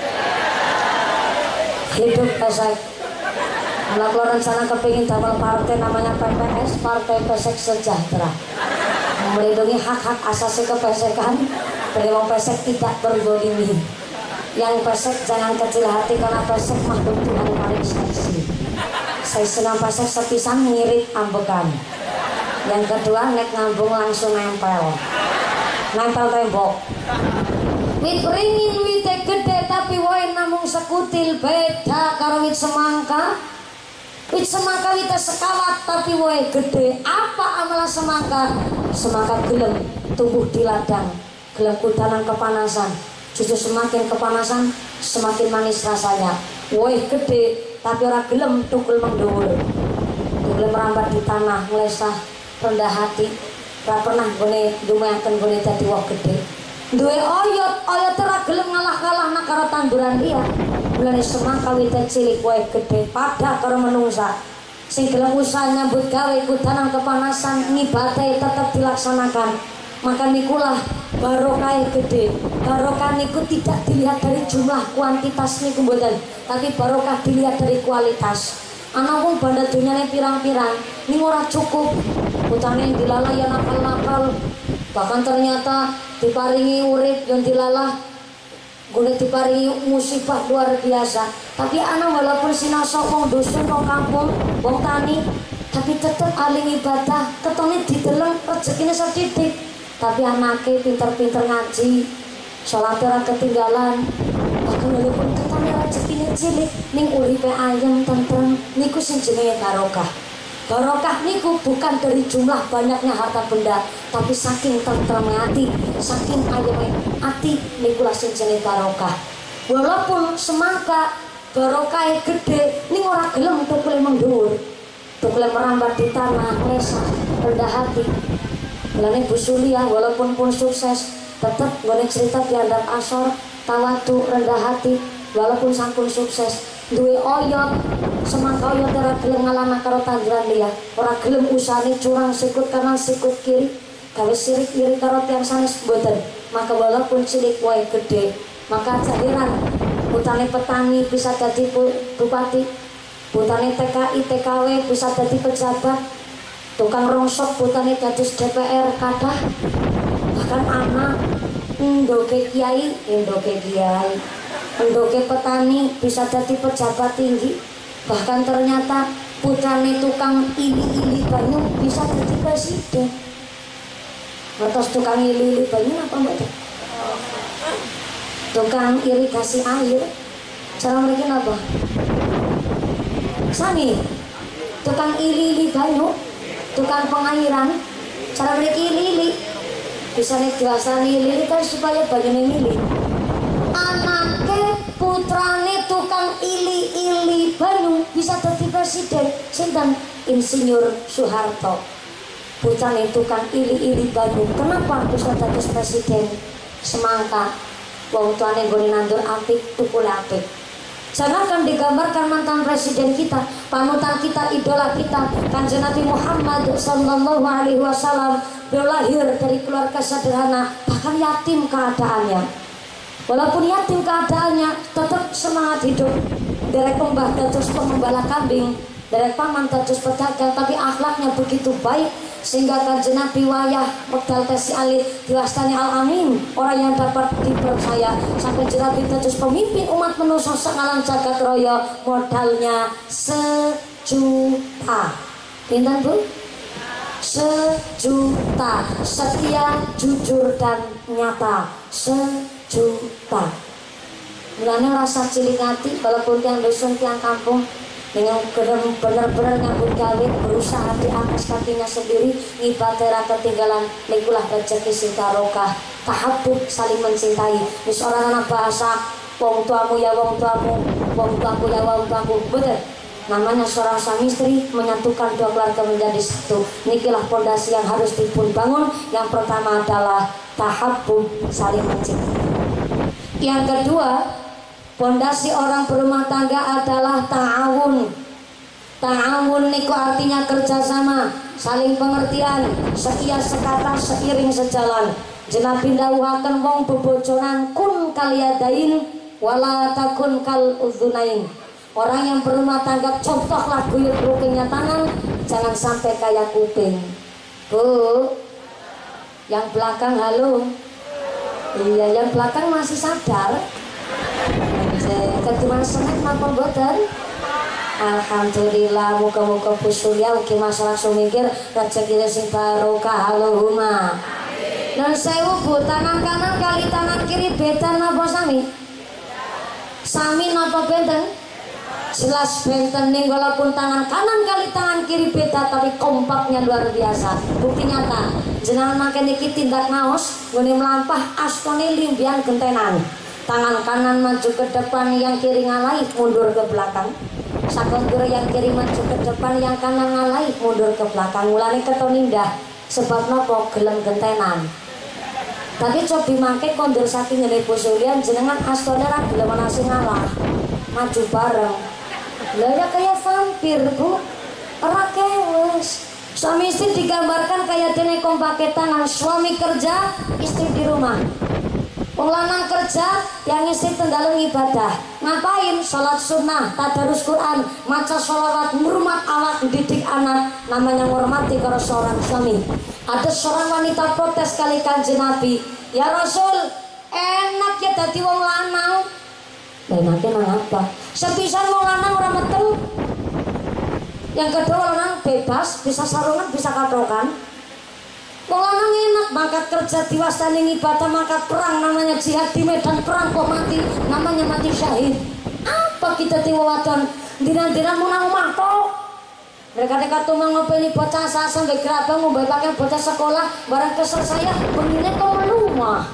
Hidup pesek. Melakukan rencana kepingin damel partai namanya PPS, Partai Pesek Sejahtera, melindungi hak-hak asasi kepesekan dari wong pesek tidak berzalimi. Yang pesek jangan kecil hati karena pesek makhluk Tuhan paling seksi. Saya senang pesek sepisan ngirit ambekan. Yang kedua nek ngambung langsung nempel tembok. Wit ringin wit gede tapi wae namung sekutil, beda karo wit semangka. Wit semangka wit sekawat tapi wae gede. Apa amalan semangka? Semangka gelem tumbuh di ladang, gelem kudanan kepanasan. Justru semakin kepanasan semakin manis rasanya. Wae gede tapi ora gelem tukul mendhuwur. Gelem merambat di tanah, nglesah, rendah hati. Ora pernah gone dumayaken gone dadi wong gede. Duwe oyot ora gelem ngalah-kalah nak karo tanduran dia. Mulane semangka wit cilik wae gede padha karo menungsa. Sing gelem usaha nyambut gawe kudanan kepanasan, ngibadahe tetap dilaksanakan. Maka nikulah barokah gede. Barokah niku tidak dilihat dari jumlah kuantitas niku mboten, tapi barokah dilihat dari kualitas. Ana wong banda donyane pirang-pirang, ning ora cukup. Utane dilalah ya nakal-nakal. Bahkan ternyata diparingi urip yang dilalah, gune diparingi musibah luar biasa. Tapi ana walaupun sinasa wong dusun, wong kampung, wong tani, tapi tetep aling ibadah, ketone dideleng rezekine sedidik. Tapi anake pinter-pinter ngaji, sholat ora ketinggalan. Bahkan walaupun ketone rezekine cilik, ning uripe ayem tentrem, niku sing jenenge barokah. Barokah niku bukan dari jumlah banyaknya harta benda, tapi saking tentremnya hati, saking ayemnya hati, nikulah sing jenenge barokah. Walaupun semangka barokah gede, ning ora gelem tukule mendhuwur, tukule merambat di tanah, nglesah, rendah hati. Mulane Bu Sulia walaupun pun sukses, tetap gone cerita diandap asor, tawadu, rendah hati. Walaupun sampun sukses, duwe oyot, semangka yo ora gelem ngalana karo tanduran liya, ora gelem usahane curang sikut kanan sikut kiri, gawe sirik iri karo tiyang sanes mboten. Maka walaupun cilik wae gede, maka jahiran putane petani bisa dadi bupati, putane TKI TKW bisa dadi pejabat, tukang rongsok putane dados DPR kathah, bahkan anak ndoke kiai, ndoke petani bisa jadi pejabat tinggi, bahkan ternyata putrane tukang ili-ili banyu bisa jadi presiden. Terus tukang ili-ili banyu apa mbak? Tukang irigasi air, cara mereka apa? Sami, tukang ili-ili banyu, tukang pengairan, cara mereka ili-ili. Bisa nih dirasani ili-ili kan supaya banyune milih. Anake putrane tukang ili-ili banyu bisa jadi presiden. Sinten? Insinyur Soeharto. Putrane tukang ili-ili banyu. Kenapa bisa jadi presiden? Semangka wong tuane nggone nandur apik, tukul apik. Jangan digambarkan mantan presiden kita, panutan kita, idola kita, Kanjeng Nabi Muhammad sallallahu alaihi wasallam, beliau lahir dari keluarga sederhana, bahkan yatim keadaannya. Walaupun yatim keadaannya, tetap semangat hidup. Derek pembah dados pengembala kambing, derek paman dados pedagang, tapi akhlaknya begitu baik sehingga Kanjeng Nabi wayah wekdal tesi alit diwastani Al-Amin, orang yang dapat dipercaya, sampai Nabi dados pemimpin umat manusia sekalang jagat raya, modalnya 1 juta. Pinten Bu? 1 juta. Setia, jujur dan nyata. 1 juta. Mulanya rasa cilik hati, walaupun tiang dusun tiang kampung dengan benar-benar nyambut gawe, berusaha di atas kakinya sendiri, ngibadah ketinggalan, likulah rezeki sing barokah, tahabbub saling mencintai. Wis ora ana bahasa wong tuamu ya wong tuamu, wong tuaku ya wong tuaku, betul. Namanya seorang suami istri menyatukan dua keluarga menjadi satu. Nikilah pondasi yang harus dibangun. Yang pertama adalah tahabbub, saling mencintai. Yang kedua, pondasi orang berumah tangga adalah ta'awun. Ta'awun niku artinya kerjasama, saling pengertian, setia sekata, seiring sejalan. Jenabi dawuhaken wong bebojonan kun kaliyadain wala takun kal udzunain. Orang yang berumah tangga contohlah guyur rukungnya tangan, jangan sampai kayak kuping. Bu, yang belakang halo. Iya, yang belakang masih sadar. Ketuan senek napa mboten? Alhamdulillah, muga-muga Bu Surya ugi masalah sumikir rezeki sing barokah. Allahumma. Dan sewu Bu, tangan kanan kali tangan kiri beda napa sami? Sami napa benten? Jelas benten ning walaupun tangan kanan kali tangan kiri beda tapi kompaknya luar biasa. Bukti nyata, jenengan makan iki tindak naos nggone mlampah astone limbian gentenan. Tangan kanan maju ke depan, yang kiri ngalai mundur ke belakang. Sakondur yang kiri maju ke depan, yang kanan ngalai mundur ke belakang. Mulane keton indah sebab nopo gelem gentenan. Tapi cobi mangke kondur saking ngene posulian jenengan astone ra gelem ana sing ngalah. Maju bareng. Lah ya kayak vampir Bu. Ora kewes. Suami istri digambarkan kayak dene kompake tangan, suami kerja, istri di rumah. Wong lanang kerja, yang istri tendalem ibadah. Ngapain? Sholat sunnah, tadarus Quran, maca sholawat, ngurmat awak, didik anak. Namanya menghormati kalau seorang suami. Ada seorang wanita protes kali Kanjeng Nabi, ya Rasul, enak ya dadi wong lanang. Enaknya nang apa? Sepisan wong lanang ora metu. Yang kedua, lanang bebas, bisa sarungan, bisa katokan. Wong lanang enak, mangkat kerja diwastani ibadah, mangkat perang namanya jihad di medan perang kok mati, namanya mati syahid. Apa kita tiwa wadon dina-dina munang omah tok. Mereka dekat tumang ngopeni bocah sasa nggak gerabang ngombe pakai bocah sekolah barang kesel saya pengine kok melumah.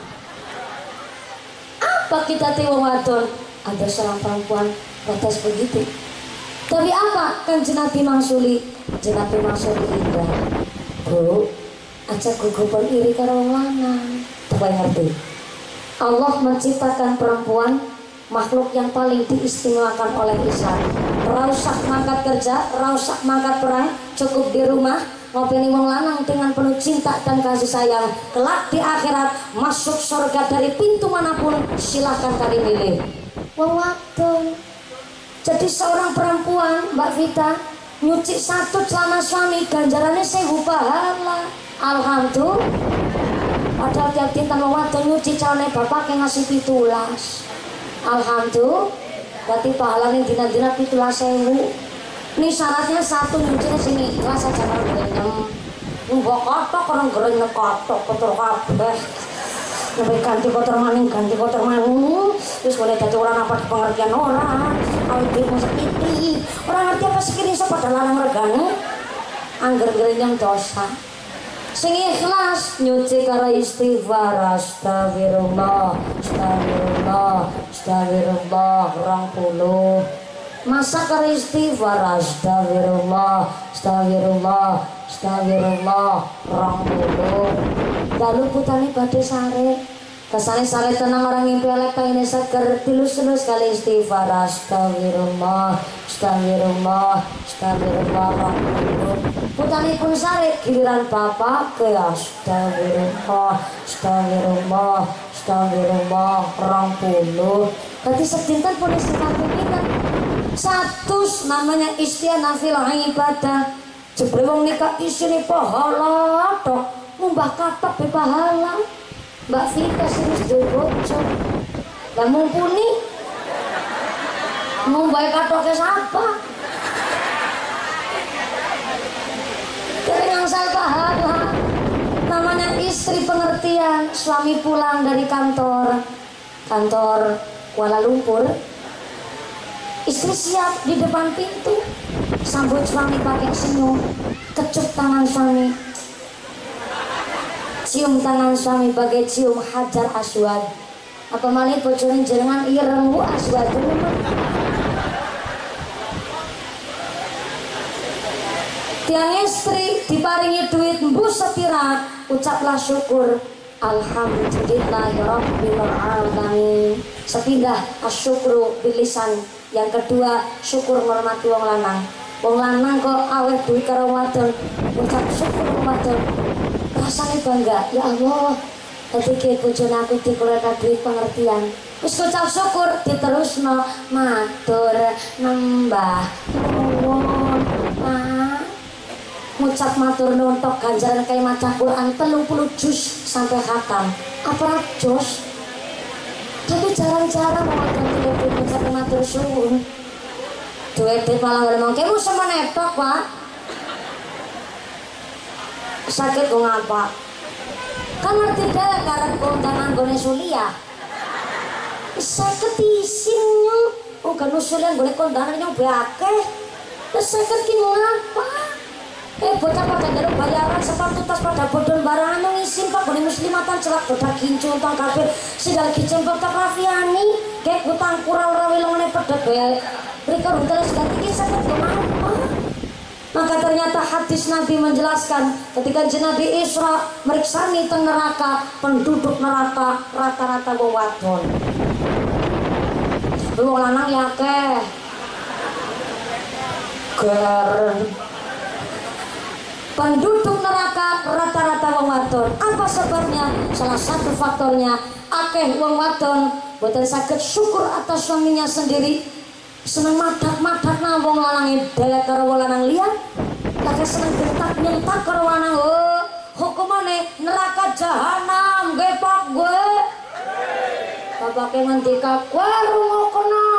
Apa kita tiwa wadon? Ada seorang perempuan protes begitu. Tapi apa kan Nabi mangsuli? Nabi mangsuli indah. Bu, aja gugupan iri karo wong lanang. Coba ngerti. Allah menciptakan perempuan makhluk yang paling diistimewakan oleh Islam. Rausak mangkat kerja, rausak mangkat perang, cukup di rumah ngopeni wong lanang dengan penuh cinta dan kasih sayang. Kelak di akhirat masuk surga dari pintu manapun, silahkan kalian milih. Wong wadon. Jadi seorang perempuan, Mbak Vita, nyuci satu celana suami ganjarannya 1000 pahala. Alhamdulillah. Padahal tiap dinten wong wadon nyuci celana bapak yang ngasih 17. Alhamdulillah. Berarti pahalanya dina-dina 17.000. Ini syaratnya satu nyucinya sini ikhlas aja kalau gerenyem. Mbok kotok orang gerenyem kotok kotor kabeh. Lebih ganti kotor maning terus boleh jadi orang apa pengertian orang kalau dia mau sakiti orang ngerti apa sekini pada larang regane angger gerenyem dosa sing ikhlas nyuci karo istighfar astagfirullah astagfirullah astagfirullah 20 masa karo istighfar astagfirullah astagfirullah astagfirullah 20 lalu putane badhe sare kesane sare tenang orang ngimpi elek ini seger dilus-lus kali istighfar astagfirullah astagfirullah astagfirullah 20 putane pun sare giliran bapak ke astagfirullah astagfirullah astagfirullah 20 berarti sedinten pun istighfar pinten 100 namanya istighfar fil ibadah jebule wong nikah isine pahala tok mumbah katok be pahala Mbak Vika serius bocor lah mumpuni mumbah katoknya siapa dari ngangsal pahala namanya istri pengertian suami pulang dari kantor Kuala Lumpur istri siap di depan pintu sambut suami pakai senyum kecup tangan suami cium tangan suami bagai cium hajar aswad apa malih bocorin jenengan ireng bu aswad tiang istri diparingi duit mbu sepira ucaplah syukur alhamdulillahirabbil alamin sepindah asyukru bilisan yang kedua syukur ngormati wong lanang kok awet duit karo wadon ucap syukur wadon rasanya bangga ya Allah ketika bojone aku dikeluarkan duit pengertian wis ucap syukur diterusno matur nembah nuwun ngucap matur nuwun tok ganjaran kaya maca Quran 30 juz sampai khatam apa juz tapi jarang-jarang mau duit ngucap matur suwun duit malah ngomong kamu sama nepok pak sakit kok ngapa kan ngerti dah karena kondangan gone sulia sakit isinnya oh kan usulan boleh kondangan yang beake sakit ki ngapa bocah pada jalur bayaran sepatu tas pada bodol barangan yang isin pak boleh muslimatan celak bodak gincu tang kabeh sidal kicempel tak rafiani kayak utang kurang rawilongane pada bayar mereka rutanya segala tinggi sakit kok ngapa maka ternyata hadis Nabi menjelaskan ketika Nabi Isra meriksani teng neraka penduduk neraka rata-rata wong wadon wong lanang ya akeh penduduk neraka rata-rata wong wadon apa sebabnya salah satu faktornya akeh wong wadon boten saged syukur atas suaminya sendiri seneng madak-madak nang wong lanang daya karo wong lanang liya lagi seneng gentak-gentak karo lanang hukumane neraka jahanam gepok gue bapake ngendika kowe rungokna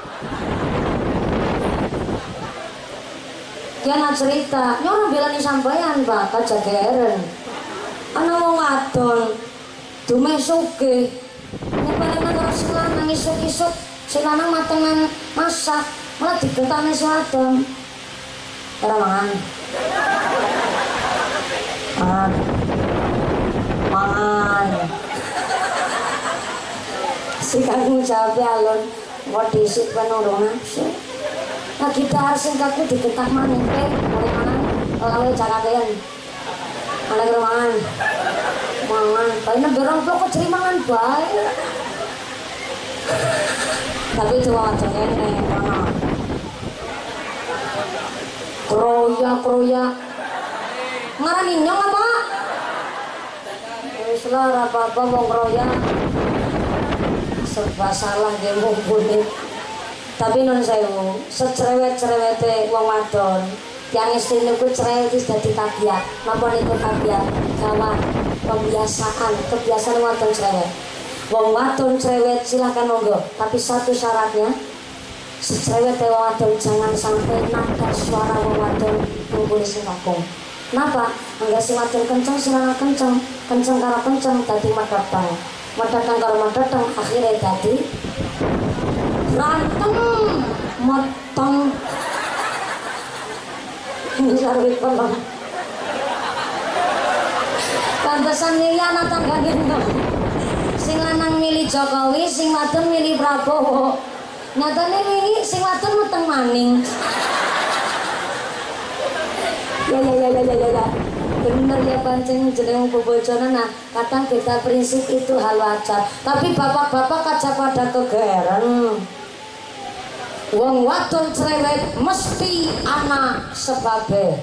yana cerita nyono bilani sampeyan Pak kajageren ana wong wadon dume sugih nek paling karo sing lanang isuk-isuk si lanang matengan masak malah digetane si wadon ora mangan si kakung jawab alon mau disit penurung nafsu lagi dahar sing kakung digetak maning mulai mangan lawe cakakean mulai kerumangan mangan bayi berong pokok jadi mangan baik Tapi itu wadon ngene mana. Kroya. Ngarani nyong apa? Wis lah apa-apa wong kroya. Serba salah nggih mumpuni. Tapi nun sewu, secerewet-cerewete wong wadon yang istri niku cerewet wis dadi tabiat. Napa niku tabiat? Gawan kebiasaan wadon cerewet. Wong wadon cerewet silakan monggo, tapi satu syaratnya secerewet wong wadon jangan sampai nada suara wong wadon mumpuni sing kakung. Napa? Angga sing wadon kenceng silakan kenceng karo kenceng dadi madhatang karo madhatang akhirnya dadi berantem motong ini sarwi pelem pantesan liana tangga gitu sing lanang milih Jokowi sing wadon milih Prabowo nyatane wingi sing wadon meteng maning ya bener ya pancing jeneng bobojonan. Nah kadang beda prinsip itu hal wajar, tapi bapak-bapak kaca pada kegeren. Wong wadon cerewet mesti anak sebabe.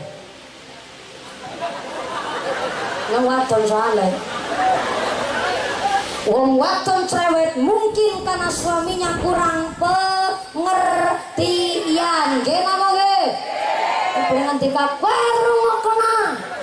Nang wadon soalnya wong wadon cerewet mungkin karena suaminya kurang pengertian. Nggih napa nggih? Pengen dikaweru kena.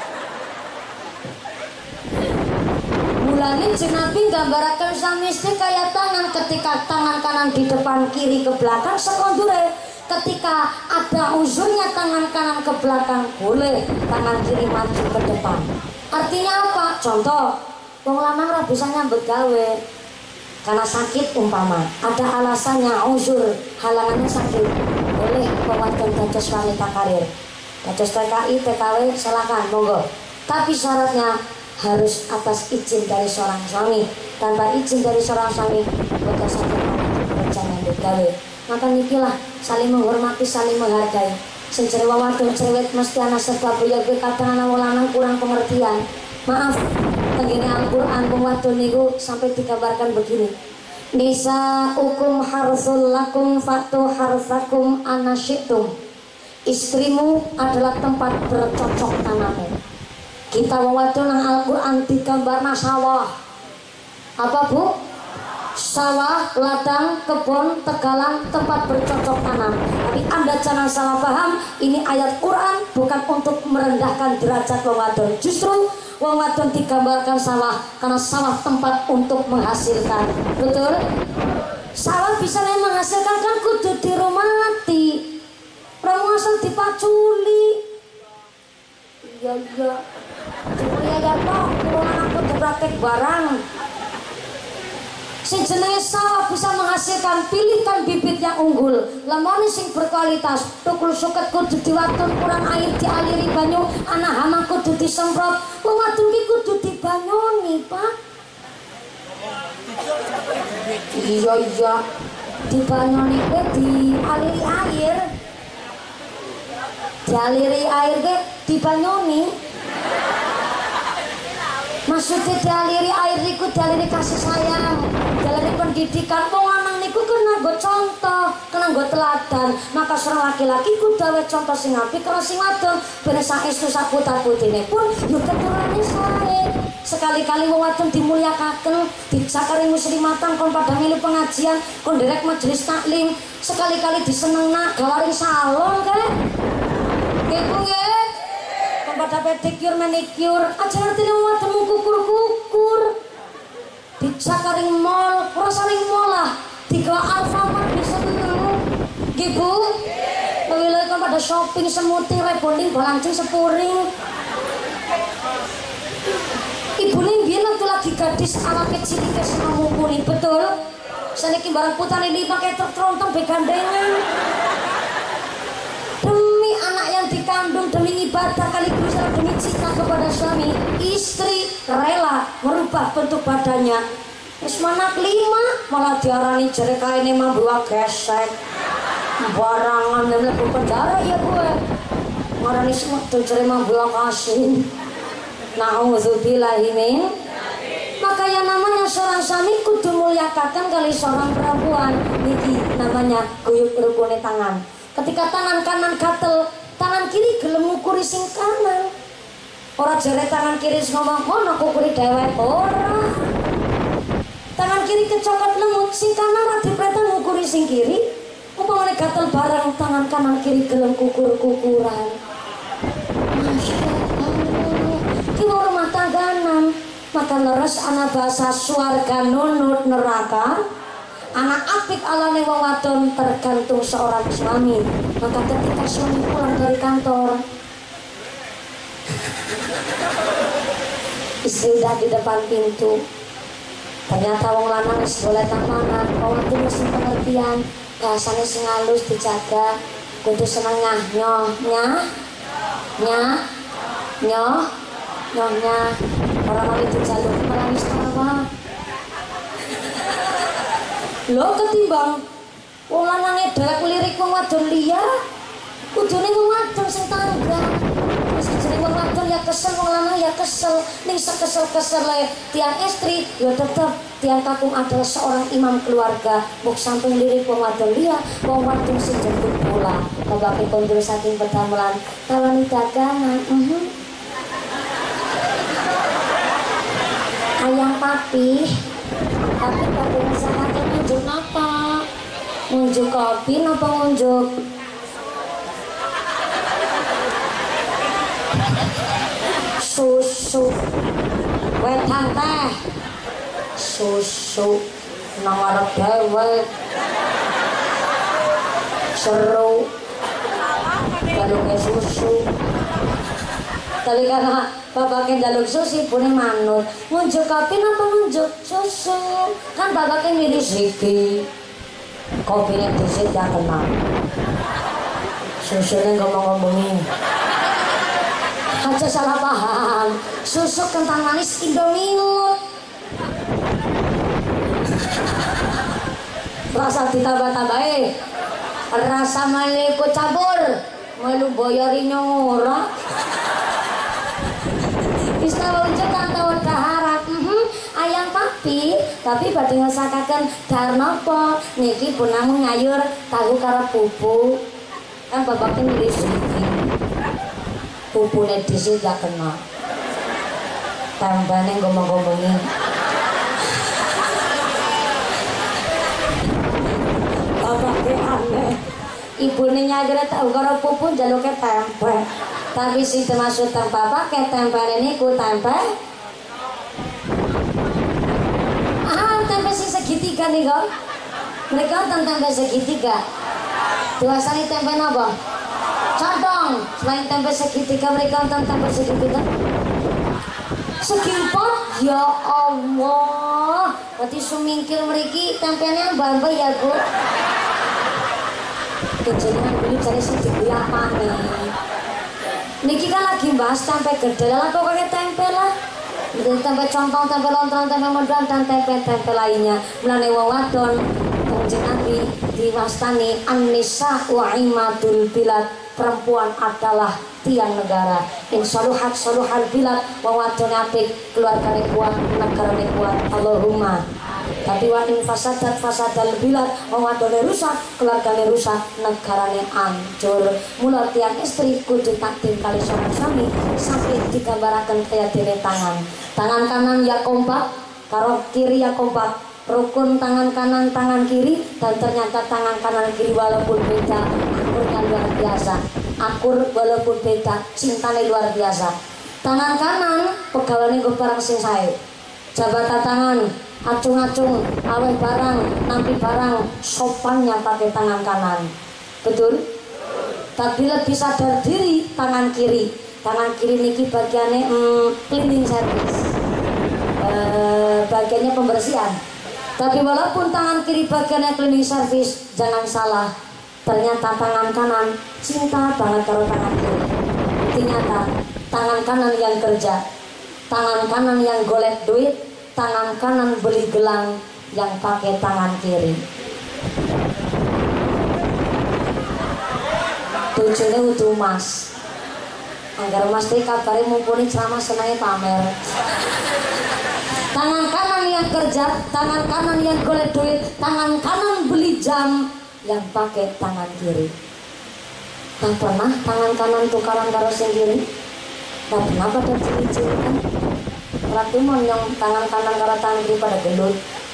Mulane Nabi gambarkan sang istri kayak tangan, ketika tangan kanan di depan kiri ke belakang sekondure. Ketika ada uzurnya tangan kanan ke belakang boleh, tangan kiri maju ke depan. Artinya apa? Contoh, wong lanang ora bisa nyambut gawe karena sakit umpama, ada alasannya uzur, halangannya sakit. Boleh wong wadon dados wanita karir. Dados TKI, TKW silakan monggo. Tapi syaratnya harus atas izin dari seorang suami. Tanpa izin dari seorang suami boten saged jangan digawe. Maka nikilah saling menghormati, saling menghargai. Sing jere wadon cerewet mesti ana sebab ya kadang ana wong lanang kurang pengertian. Maaf, tengene Al-Qur'an wong wadon niku sampai digambarkan begini. Nisa ukum harsul lakum fatu harsakum anasyitum. Istrimu adalah tempat bercocok tanammu. Kita wadon nang Al-Qur'an digambarna sawah. Apa Bu? Sawah, ladang, kebun, tegalan, tempat bercocok tanam. Tapi Anda jangan salah paham, ini ayat Quran bukan untuk merendahkan derajat wong wadon. Justru wong wadon digambarkan sawah karena sawah tempat untuk menghasilkan. Betul? Sawah bisa menghasilkan kan kudu dirumati. Orang asal dipaculi. Iya. Kuliah ya Pak, kurang aku praktek barang. Sing jenenge sawah bisa menghasilkan, pilihkan bibit yang unggul. Lemone sing berkualitas, tukul suket kudu diwadon kurang air dialiri banyu, anak hama kudu disemprot. Wong wadon ki kudu dibanyoni, Pak. Iya. Dibanyoni ke dialiri air. Dialiri air ke dibanyoni. Maksudnya dialiri air niku dialiri kasih sayang, dialiri pendidikan. Wong lanang niku kena nggo contoh, kena nggo teladan. Maka seorang laki-laki kudu gawe contoh sing apik karo sing wadon ben saestu saputra-putrine pun yo keturunane sae. Sekali-kali wong wadon dimulyakaken, dicakari muslimatan kon padha melu pengajian, kon nderek majelis taklim, sekali-kali disenengna gawaring salon kae. Nggih Bu nggih. Pada pedicure, manicure, aja ngerti nih wadon kukur-kukur. Dicakaring mall, rasaring mall lah. Tiga Alfamart bisa tenang. Gitu. Pemilih kan pada shopping, semuting, rebonding, balancing, sepuring. Ibu nih biar nanti lagi gadis ala kecil ke sama mumpuni, betul? Saniki barang putar ini pakai tertronton begandengan. Demi anak yang dikandung, demi ibadah sekaligus demi cinta kepada suami, istri rela merubah bentuk badannya. Wis manak 5 malah diarani jere kaine mambuak gesek. Barangan mlebu penjara ya gue. Marani semua jere mambuak asin. Nauzubillahi min. Maka yang namanya seorang suami kudu dimuliakan kali seorang perempuan niki namanya guyub rukune tangan. Ketika tangan kanan gatel, tangan kiri gelem ngukuri sing kanan. Ora jare tangan kiri ngomong ngono ngukuri dhewek ora. Tangan kiri kecokot lemut, sing kanan ra dipretan ngukuri sing kiri. Umpamane gatel bareng tangan kanan kiri gelem kukur-kukuran. Masya Allah. Ki rumah tangganan. Maka leres anak bahasa swarga nunut neraka. Anak apik alane wong wadon tergantung seorang suami. Maka ketika suami pulang dari kantor, istri udah di depan pintu. Ternyata wong lanang wis boleh tangan, wong wadon mesti pengertian. Bahasane sing halus dijaga, kudu seneng nyoh nyohnya. Orang itu jalur malah wis tawa. Lho ketimbang wong lanange delek lirik wong wadon liya, kudune wong wadon sing tangga. Wis jeneng wong wadon ya kesel, wong lanang ya kesel. Ning sekesel-kesel tiang istri ya tetep tiang kakung adalah seorang imam keluarga. Muk samping lirik wong wadon liya, wong wadon sing jemput bola. Babake kondur saking pedamelan, tawani dagangan. Ayang papi pada masyarakat ngunjuk apa? Ngunjuk kopi apa ngunjuk? Susu wedang teh susu nang arep dewek seru jaluk susu. Tapi karena bapaknya jaluk susu, punya manut. Ngunjuk kopi apa ngunjuk susu? Kan bapaknya milih siki. Kopinya disit ya kenal. Susunya ngomong-ngomongin. Aja salah paham. Susu kentang manis Indomilut. Rasa ditambah-tambahin. Rasa malah ikut campur. Malu bayarinya ora. Bisa wujud tawar kaharap. Ayang papi, tapi badhe ngesakaken darnapa niki pun namung ngayur tahu karo pupu. Kan babake milih siki. Pupune dhisik gak kena. Tambane ngomong-ngomongin. Babake aneh. Ibune nyagere tahu karo pupu njaluke tempe. Tapi sing termasuk tempe pakai tempe niku tempe. Tempe sing segitiga nih kok. Mereka tempe segitiga. Tuasani tempe napa? Condong. Selain tempe segitiga mereka tempe segitiga. Segipot ya Allah. Berarti sumingkir mriki tempenya mbah-mbah ya, Bu. Kejenengan dulu cari sing dibelah maneh. Niki kan lagi bahas tempe gede lah, pokoknya tempe lah. Tempe contong, tempe lontong, tempe modal, dan tempe-tempe lainnya. Mulane wong wadon kanjeng Nabi diwastani an-nisa wa imadul bilad. Perempuan adalah tiang negara. Insaluhat saluhal bilad. Wong wadon apik, keluargane kuat, negarane kuat. Allahumma. Tapi wa in fasadat fasadal bilad, wong wadone rusak, keluargane rusak, negarane hancur. Mula tiang istri kudu takdim kali seorang suami sampai digambaraken kaya dene tangan. Tangan kanan ya kompak, karo kiri ya kompak. Rukun tangan kanan tangan kiri, dan ternyata tangan kanan kiri walaupun beda akurnya luar biasa. Akur walaupun beda, cintane luar biasa. Tangan kanan pegawane nggo barang sing sae. Jabatan tangan acung-acung, aweh barang, nampi barang, sopannya pakai tangan kanan. Betul? Tapi lebih sadar diri tangan kiri. Tangan kiri niki bagiannya cleaning service. Bagiannya pembersihan. Tapi walaupun tangan kiri bagiannya cleaning service, jangan salah. Ternyata tangan kanan cinta banget karo tangan kiri. Ternyata tangan kanan yang kerja, tangan kanan yang golek duit, tangan kanan beli gelang yang pakai tangan kiri. Tujuannya utuh mas. Agar mas teh kabare mumpuni ceramah senangnya pamer. Tangan kanan yang kerja, tangan kanan yang golek duit, tangan kanan beli jam, yang pakai tangan kiri. Tak pernah tangan kanan tukaran karo sing kiri. Tak pernah pada ciri-ciri kan. Berarti mau yang tangan kanan karo tangan kiri pada gelut.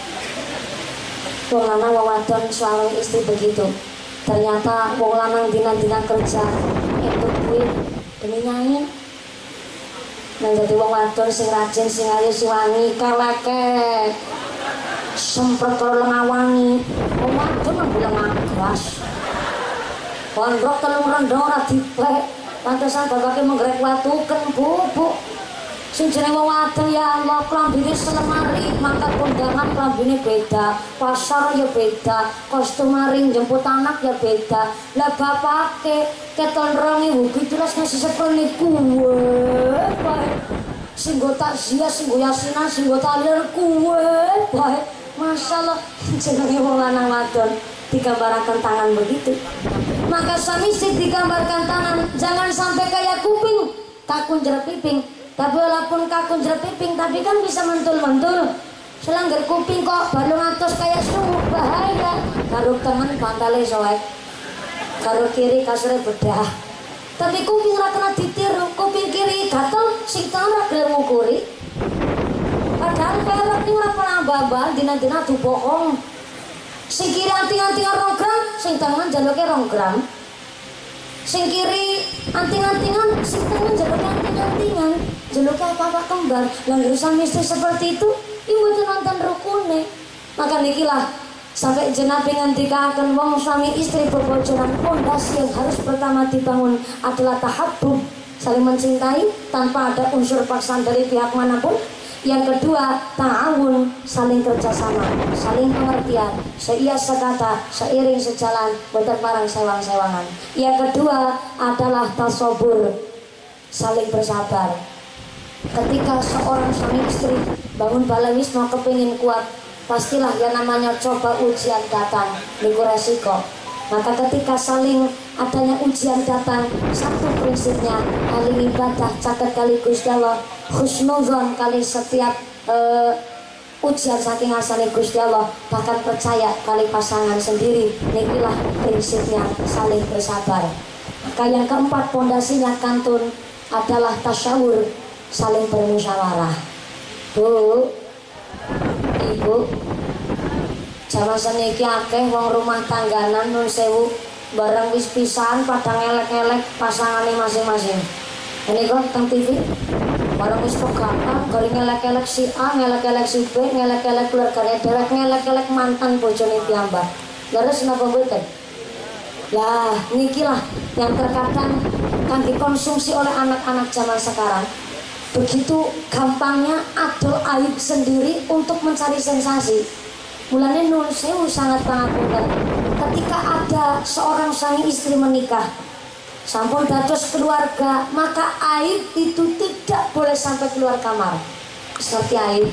Wong lanang wong wadon suami istri begitu. Ternyata wong lanang dina-dina kerja itu duit demi nyai. Nah jadi wong wadon sing rajin, sing ayu, sing wangi, keleke semprot karo lenga wangi. Wong wadon nang lenga keras. Pondok telung rendong ora dipek. Pantesan bapake menggrek watu ken bubuk. Sing jenenge wong wadon ya Allah, klambine selemari, mangkat kondangan klambine beda, pasar ya beda, kostum maring jemput anak ya beda. Lah bapake keton 2017 ngasih sepene kuwe bae. Sing go takziah, sing go yasinan, sing go tahlil kuwe bae. Masyaallah jenenge wong lanang wadon digambarkan tangan begitu. Maka suami istri digambarkan tangan, jangan sampai kayak kuping kakun jerep piping. Tapi walaupun kakun jerep piping, tapi kan bisa mentul-mentul. Selanggar kuping kok baru ngatos kayak sungguh bahaya. Karo temen pantale soek, karo kiri kasure bedah. Tapi kuping ora kena ditiru, kuping kiri gatel, sing tengah ora gelem ngukuri. Padahal pelek iki ora pernah babal, dina-dina bohong. Sing kiri anting-anting 2 gram, sing tengah jaluke 2 gram. Sing kiri anting-antingan, sing tengah jaluke anting-antingan. Jaluke apa-apa kembar. Lah urusan misteri seperti itu, ibu tuh nonton rukune. Maka nikilah sampai jenabe ngendikaken wong suami istri bebojonan, pondasi yang harus pertama dibangun adalah tahabbub, saling mencintai tanpa ada unsur paksaan dari pihak manapun. Yang kedua, ta'awun, saling kerjasama, saling pengertian, seia sekata, seiring sejalan, boten parang sewang-sewangan. Yang kedua adalah tasobur, saling bersabar. Ketika seorang suami istri bangun balawis mau kepingin kuat, pastilah yang namanya coba ujian datang, niku resiko. Maka ketika saling adanya ujian datang, satu prinsipnya kali ibadah caket kali Gusti Allah, husnuzon kali setiap ujian saking asane Gusti Allah, bahkan percaya kali pasangan sendiri. Nikilah prinsipnya saling bersabar. Maka yang keempat pondasinya kantun adalah tasyawur, saling bermusyawarah. Bu, ibu, zaman seniki akeh wong rumah tangganan nun sewu bareng wis pisahan pada ngelek-ngelek pasangane masing-masing. Ini kok teng TV bareng wis pegapan kali ngelek-ngelek si A, ngelek-ngelek si B, ngelek-ngelek keluargane dewek, ngelek-ngelek mantan bojone piyambak. Leres napa mboten? Lah nikilah yang terkadang kan dikonsumsi oleh anak-anak zaman sekarang. Begitu gampangnya adol aib sendiri untuk mencari sensasi. Mulanya nun sewu sangat pangapunten. Ketika ada seorang suami istri menikah, sampun dados keluarga, maka aib itu tidak boleh sampai keluar kamar. Seperti aib.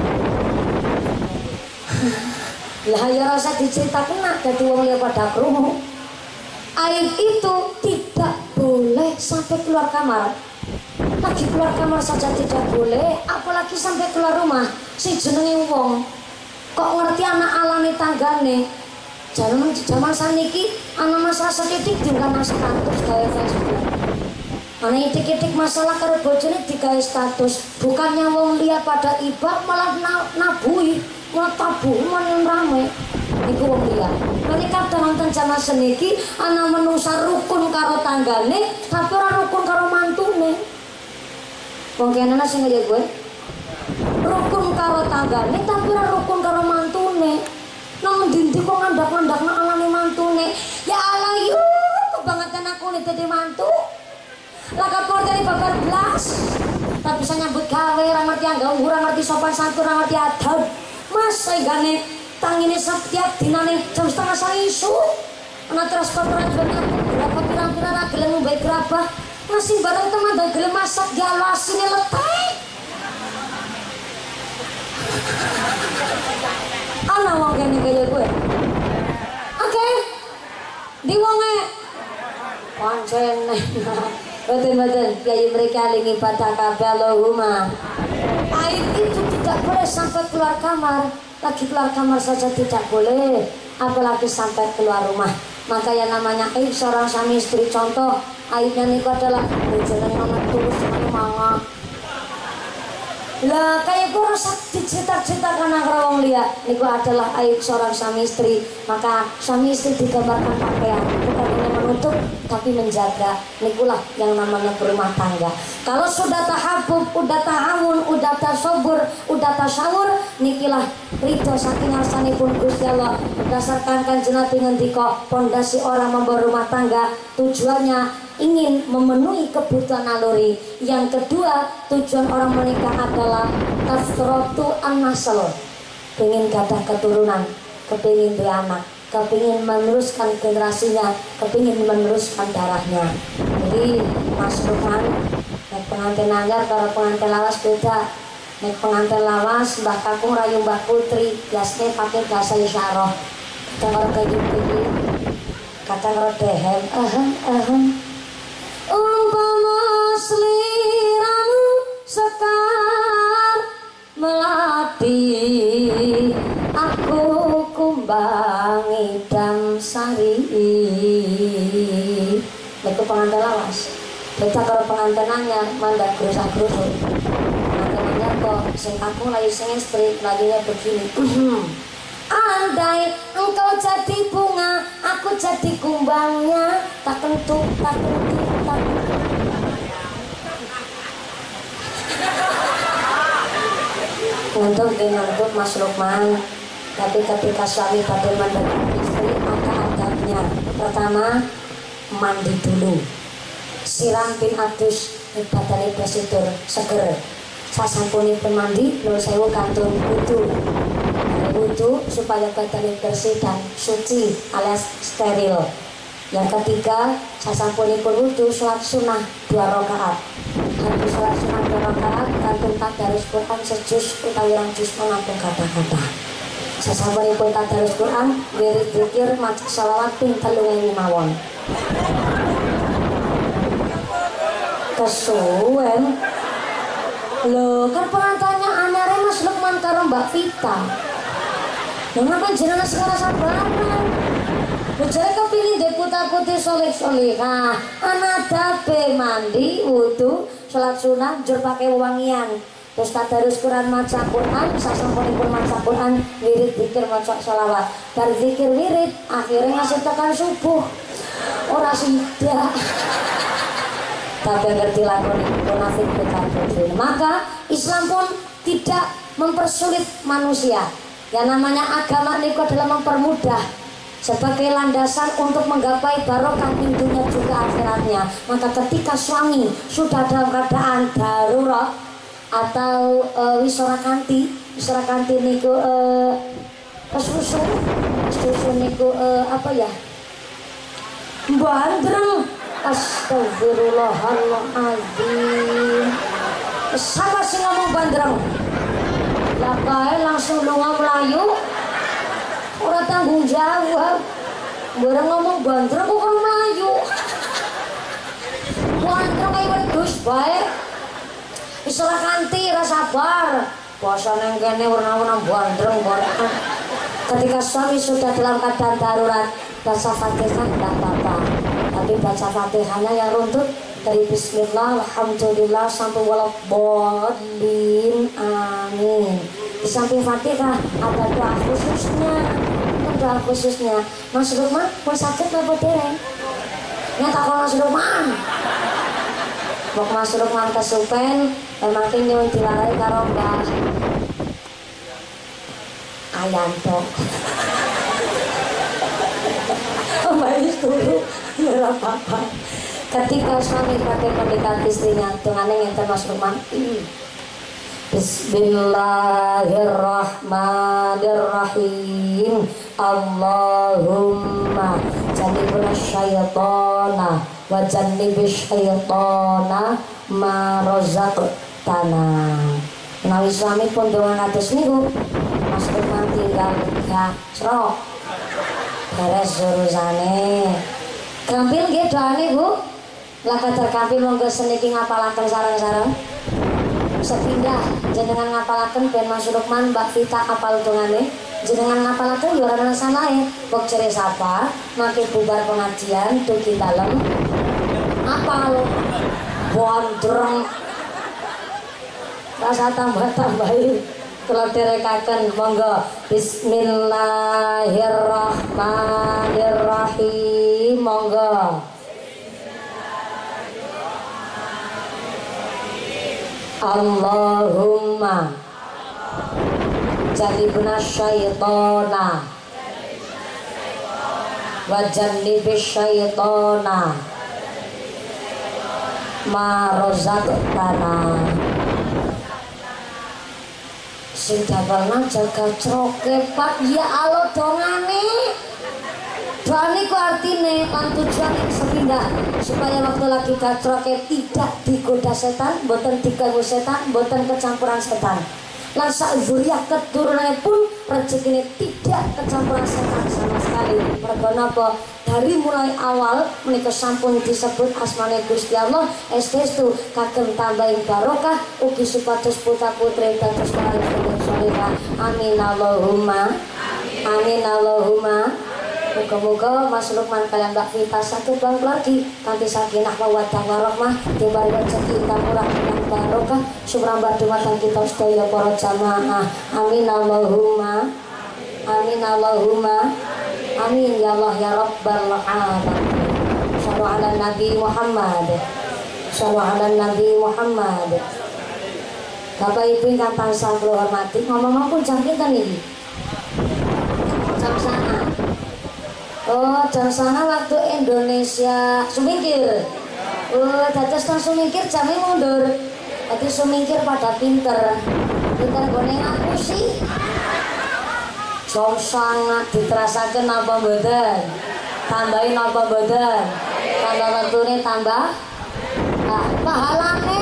Lah ya rasa diceritakan nak dadi wong liya pada krungu. Aib itu tidak boleh sampai keluar kamar. Lagi keluar kamar saja tidak boleh, apalagi sampai keluar rumah. Si jenenge wong kok ngerti anak alami tanggane. Zaman saniki anak masalah setitik juga masalah status gawe Facebook. Ana itik-itik masalah karo bojone digawe status. Bukannya wong liya pada ibad malah nabui, malah tabuh men rame. Iku wong liya. Nanti kadang wonten zaman seniki ana menungsa rukun karo tanggane, tapi ora rukun karo mantune. Wong kene ana sing ngene gue. Rukun karo tanggane tapi ora rukun karo mantune. Nang ndi kok ngandak-ngandakna alane mantune. Ya Allah yo, kebangetan aku nek dadi mantu. Lah kapor dari babar blas. Tak bisa nyambut gawe, ora ngerti angga, ora ngerti sopan santun, ora ngerti adab. Mas saigane tangine setiap dinane jam 5:30 isu. Ana transportasi berapa pirang-pirang ra gelem ngombe gerabah. Masih bareng teman dan gelem masak dialasine letek. Ana wong kene kaya gue. Oke. Di wonge pancen. Betul-betul kiai mereka lingi pada kabeh Allahumma. Aib itu tidak tidak boleh sampai keluar kamar. Lagi keluar kamar saja tidak boleh, apalagi sampai keluar rumah. Maka yang namanya aib seorang suami istri, contoh aibnya niku adalah bojone nomor terus mangga. Lah kayak gue rasa dicerita-cerita karena wong liya niku adalah aib seorang suami istri. Maka suami istri digambarkan pakaian bukan hanya menutup tapi menjaga. Nikulah yang namanya berumah tangga. Kalau sudah tahabub, udah tahamun, udah tasobur, udah tasyawur, nikilah ridho saking ngarsanipun Gusti Allah. Berdasarkan Kanjeng Nabi ngendika, pondasi orang membangun rumah tangga tujuannya ingin memenuhi kebutuhan naluri. Yang kedua, tujuan orang menikah adalah kasratu an-nasl, pengen gadah keturunan, kepingin beranak, kepingin meneruskan generasinya, kepingin meneruskan darahnya. Jadi Mas Lukman naik pengantin anyar karo pengantin lawas beda. Naik pengantin lawas Mbah Kakung rayu Mbah Putri biasanya pakai bahasa isyarah. Kadang karo kayak gini, kadang karo dehem, umpama sliramu sekar melati, aku kumbang idam sari. Itu pengantin lawas. Beda kalau pengantin anyar mandak gerusak-gerusuk. Pengantin anyar kok sing aku layu sing istri lagunya begini. Andai engkau jadi bunga, aku jadi kumbangnya, tak kentut, tak kentut, tak kentut. Ngantuk Mas Lukman. Tapi ketika suami pada mendekati istri, maka adabnya pertama mandi dulu, siram pin adus badane besitur seger. Sasampunipun mandi nur sewu kantun wudu supaya badannya bersih dan suci alias steril. Yang ketiga, sasampunipun wudu sholat sunnah 2 rakaat. Habis sholat sunnah 2 rakaat kantun tadarus Quran sejus utawi 2 juz mengampung kata-kata. Sasampunipun tadarus Quran wirid dzikir maca shalawat ping 3000 mawon. Kesuwen lho, kan pengantinnya anyare Mas Lukman karo Mbak Vita. Mengapa jenengan sekarang sabaran? Bojone kepingin dek putar-putih soleh-solehah, anak dabe mandi, wudu, sholat sunat, jur pakai wewangian. Terus tadarus Quran maca Quran, sasampunipun maca Quran, wirid zikir maca sholawat. Bar zikir wirid, akhirnya ngasih tekan subuh. Ora sida. Tapi ngerti lakoni munafik betul. Maka Islam pun tidak mempersulit manusia. Yang namanya agama niku adalah mempermudah sebagai landasan untuk menggapai barokah dunia juga akhiratnya. Maka ketika suami sudah dalam keadaan darurat atau wisora kanti niku susu niku apa ya? Bandreng. Astagfirullahaladzim. Siapa sih ngomong bandreng? Ya kae langsung lunga melayu. Ora tanggung jawab. Bareng ngomong bandreng kok ora melayu. Bandreng kae wedhus bae. Wis ora kanthi ra sabar. Basa nang kene warna-warna bandreng bareng. Ketika suami sudah dalam keadaan darurat, baca Fatihah tidak apa-apa. Tapi baca Fatihahnya yang runtut dari Bismillah, Alhamdulillah sampai walabbolin, amin. Di samping Fatihah ada doa khususnya. Mas Lukman pun sakit apa dereng? Nyata kalau Mas Lukman. Bok Mas Lukman kesupen, makin nyuwun dilarai karo Mbah Ayanto. Mbak istri, ya apa-apa. Ketika suami pakai mendekati istrinya, dengannya yang Mas Lukman. Bismillahirrahmanirrahim. Allahumma jannibna syaitana wa jannibis syaitana ma razaqtana. Menawi suami pun donga kados niku, Mas Lukman tinggal gacrok beres urusane. Gampil nggih doane Bu? Lah kadar gampil monggo seniki ngapalaken sareng-sareng. sepindah jenengan ngapalaken ben Mas Lukman Mbak Vita apal tungane jenengan ngapalaken yo ora sanae kok cere sapa mangke bubar pengajian dugi dalem apal wondreng rasa tambah-tambahin kalau derekaken monggo bismillahirrahmanirrahim monggo Allahumma jannibna syaitona wa jannibis syaitona ma razaqtana sing dabalna jaga crokepat ya Allah dongane doane ku artine lan tujuan sepindah supaya waktu lagi gacroke tidak digoda setan mboten diganggu setan mboten kecampuran setan lan sak zuriyah keturunannya pun rezekine tidak kecampuran setan sama sekali mergo napa dari mulai awal menika sampun disebut asmane Gusti Allah estu kagem tambahin barokah ugi supados putra putri dados salehah amin Allahumma amin Allahumma muga-muga Mas Lukman kalian Mbak Vita sakit bang lagi kanthi sakinah mawaddah warahmah dibari rezeki ingkang murah dan barokah sumrambah dumateng kita sedaya para jamaah amin Allahumma amin Allahumma amin ya Allah ya Rabbal alamin sallu ala Nabi Muhammad sallu ala Nabi Muhammad Bapak Ibu ingkang tansah kula hormati ngomong-ngomong jam pinten iki jam sana oh jam sana waktu Indonesia sumingkir oh dados teng sumingkir jamnya mundur jadi sumingkir pada pinter gone aku sih jam sana diterasaken apa mboten tambahin apa mboten tambah waktune tambah nah pahalane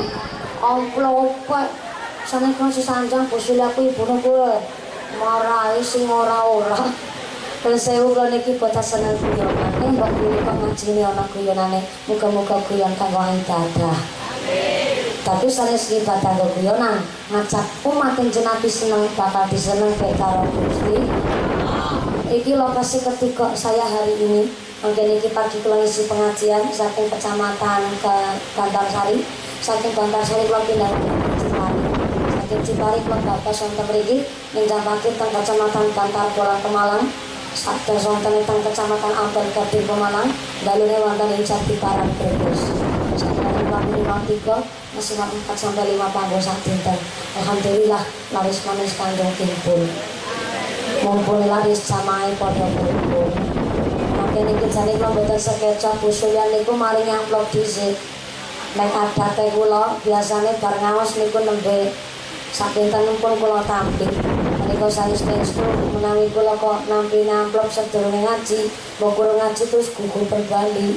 amplop sana kan sesanjang bosul aku ibune kuwi marai sing ora-ora Sewu kula niki boten seneng guyonan mbok kuwi pangajine ana guyonane muga-muga guyon kanggo ibadah tapi sanes ibadah kanggo guyonan ngajak umat jenengan seneng bakal diseneng karo Gusti iki lokasi ketika saya hari ini mangkene iki pagi kula ngisi pengajian saking kecamatan ke Bantarsari saking Bantarsari kula pindah ke Cipari saking Cipari kula batas wonten mriki ninjapake teng kecamatan Bantar Bolang Pemalang Sabda sonten teng kecamatan Ampel Kabupaten Pemalang dalune wonten ing Jati Parang Brebes saben waktu 53 masih 4 sampai 5 panggung sak dinten alhamdulillah laris manis kandung timbul mumpul laris jamaah padha kumpul makene iki jane kula mboten sekecap usulan niku mari nyamplok dhisik nek adate kula biasane bar ngaos niku nembe sak dinten pun kula tampil menika saestu menawi kula kok nampi amplop sedurunge ngaji mbok kurang ngaji terus gugur berbali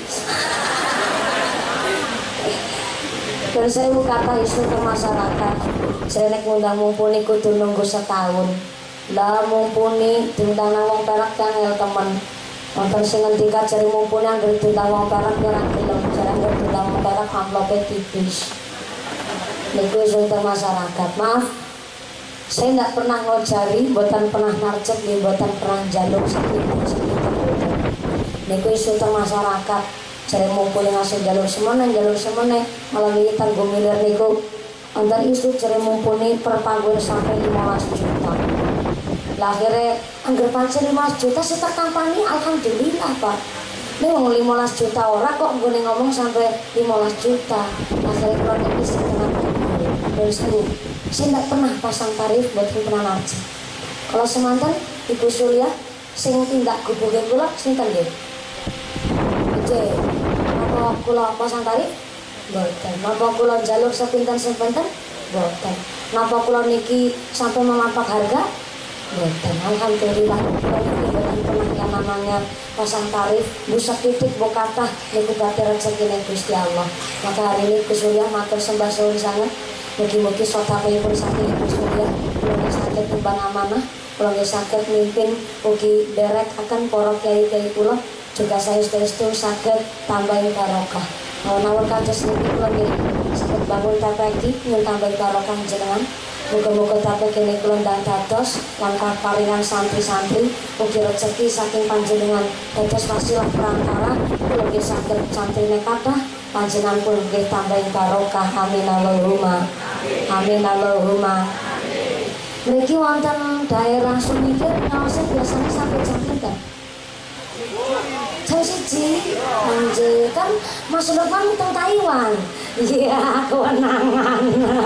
terus saya kata isu ke masyarakat saya nek ngundang mumpuni kudu nunggu setahun lah mumpuni diundang wong perak kan ya temen wonten sing ngendika jare mumpuni anggere diundang wong perak ora gelem jare anggere diundang wong perak amplope tipis niku isu ke masyarakat maaf saya tidak pernah ngojari, buatan pernah narcep, buatan pernah jaluk sekitar niku isu teng masyarakat jare mumpuni ngasih jalur semene malah iki tanggung milir niku antar isu jare mumpuni per panggur sampai 15 juta lah akhirnya anggar pancen 15 juta sih tak kampanye alhamdulillah Pak ini wong 15 juta ora kok nggone ngomong sampai 15 juta akhirnya kalau ini setengah terus saya tidak pernah pasang tarif buat pernah narji kalau semantan Ibu Surya sing tindak gubugin kula sinten nggih oke apa kula pasang tarif mboten napa kula njaluk sepinten-sepinten mboten napa kula niki sampai memapak harga mboten alhamdulillah kula niki mboten pernah yang namanya pasang tarif busak titik mbok kathah niku badhe rezekine Gusti Allah maka hari ini Gus Surya matur sembah suwun sanget mugi-mugi sotapipun saking Ibu Surya kula saged timbang amanah kula saged mimpin ugi derek akan para kiai-kiai kula juga saestu saged tambahin barokah. Nawon kados niki kula nggih Sebut bangun TPG nyun tambah barokah jenengan. Muga-muga TPG kene kula ndang dados langkah paringan santri-santri ugi rezeki saking panjenengan dados wasilah perantara kula nggih saged santrine kathah panjenengan pun nggih tambah barokah. Amin Allahumma amin Allahumma. Mriki wonten daerah Sumikir ngaosi biasanya sampai jam pinten? Jam 1 anjir kan Mas Lukman teng Taiwan. Iya kewenangan.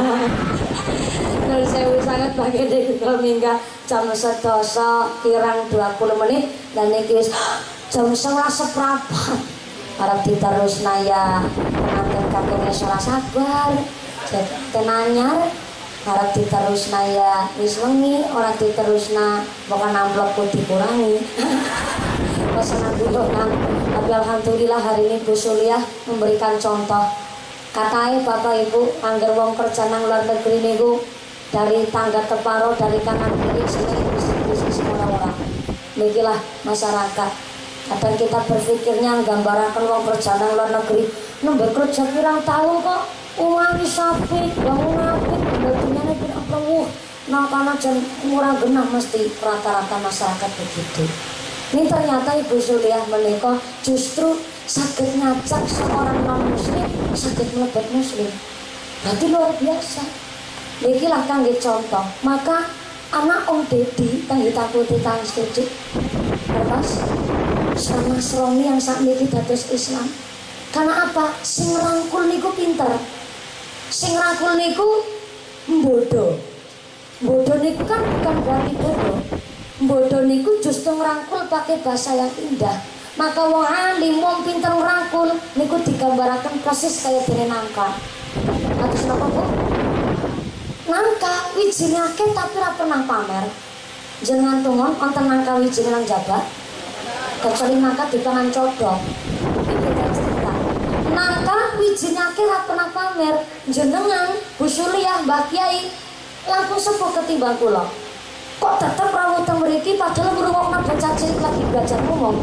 Terus saya sangat bagai dari minggat jam 11 kirang 20 menit dan ini jam 11 seprapat harap diterusna ya nanti kakeknya salah sabar tenanyar harap diterusna ya wis wengi orang diterusna bukan amplopku dikurangi pesanan dulu kan. Tapi alhamdulillah hari ini Bu Suliah memberikan contoh katai bapak ibu angger wong kerja nang luar negeri niku dari tangga ke paro dari kanan kiri sini bisnis orang-orang begitulah masyarakat. Kadang kita berpikirnya gambarkan wong kerja nang luar negeri nembe kerja pirang tahun kok uang sapi bangun apik bentuknya tidak perlu nah karena jan murah genah mesti rata-rata masyarakat begitu. Ini ternyata Ibu Suliah menikah justru sakit ngajak seorang non muslim sakit melebet muslim. Berarti luar biasa. Ikilah kangge contoh. Maka anak Om Deddy kang ditakuti kang setuju. Terus sama Sroni yang sak niki dados Islam. Karena apa? Sing rangkul niku pinter. Sing rangkul niku bodoh. Bodoh niku kan bukan berarti bodoh. Bodoh niku justru ngerangkul pakai bahasa yang indah. Maka wong alim wong pinter ngerangkul niku digambaraken persis kayak dene nangka. Atus napa Bu? Nangka wijine akeh tapi ora pernah pamer. Jenengan tungon wonten nangka wijine nang jabat. Kecuali nangka dipangan codok. Iki cerita. Nangka wijine akeh ora pernah pamer. Jenengan Bu Suliah Mbak Kiai langkung sepuh ketimbang kula. Kok tetep rawuh teng mriki padahal ngrungokna bocah cilik lagi belajar ngomong.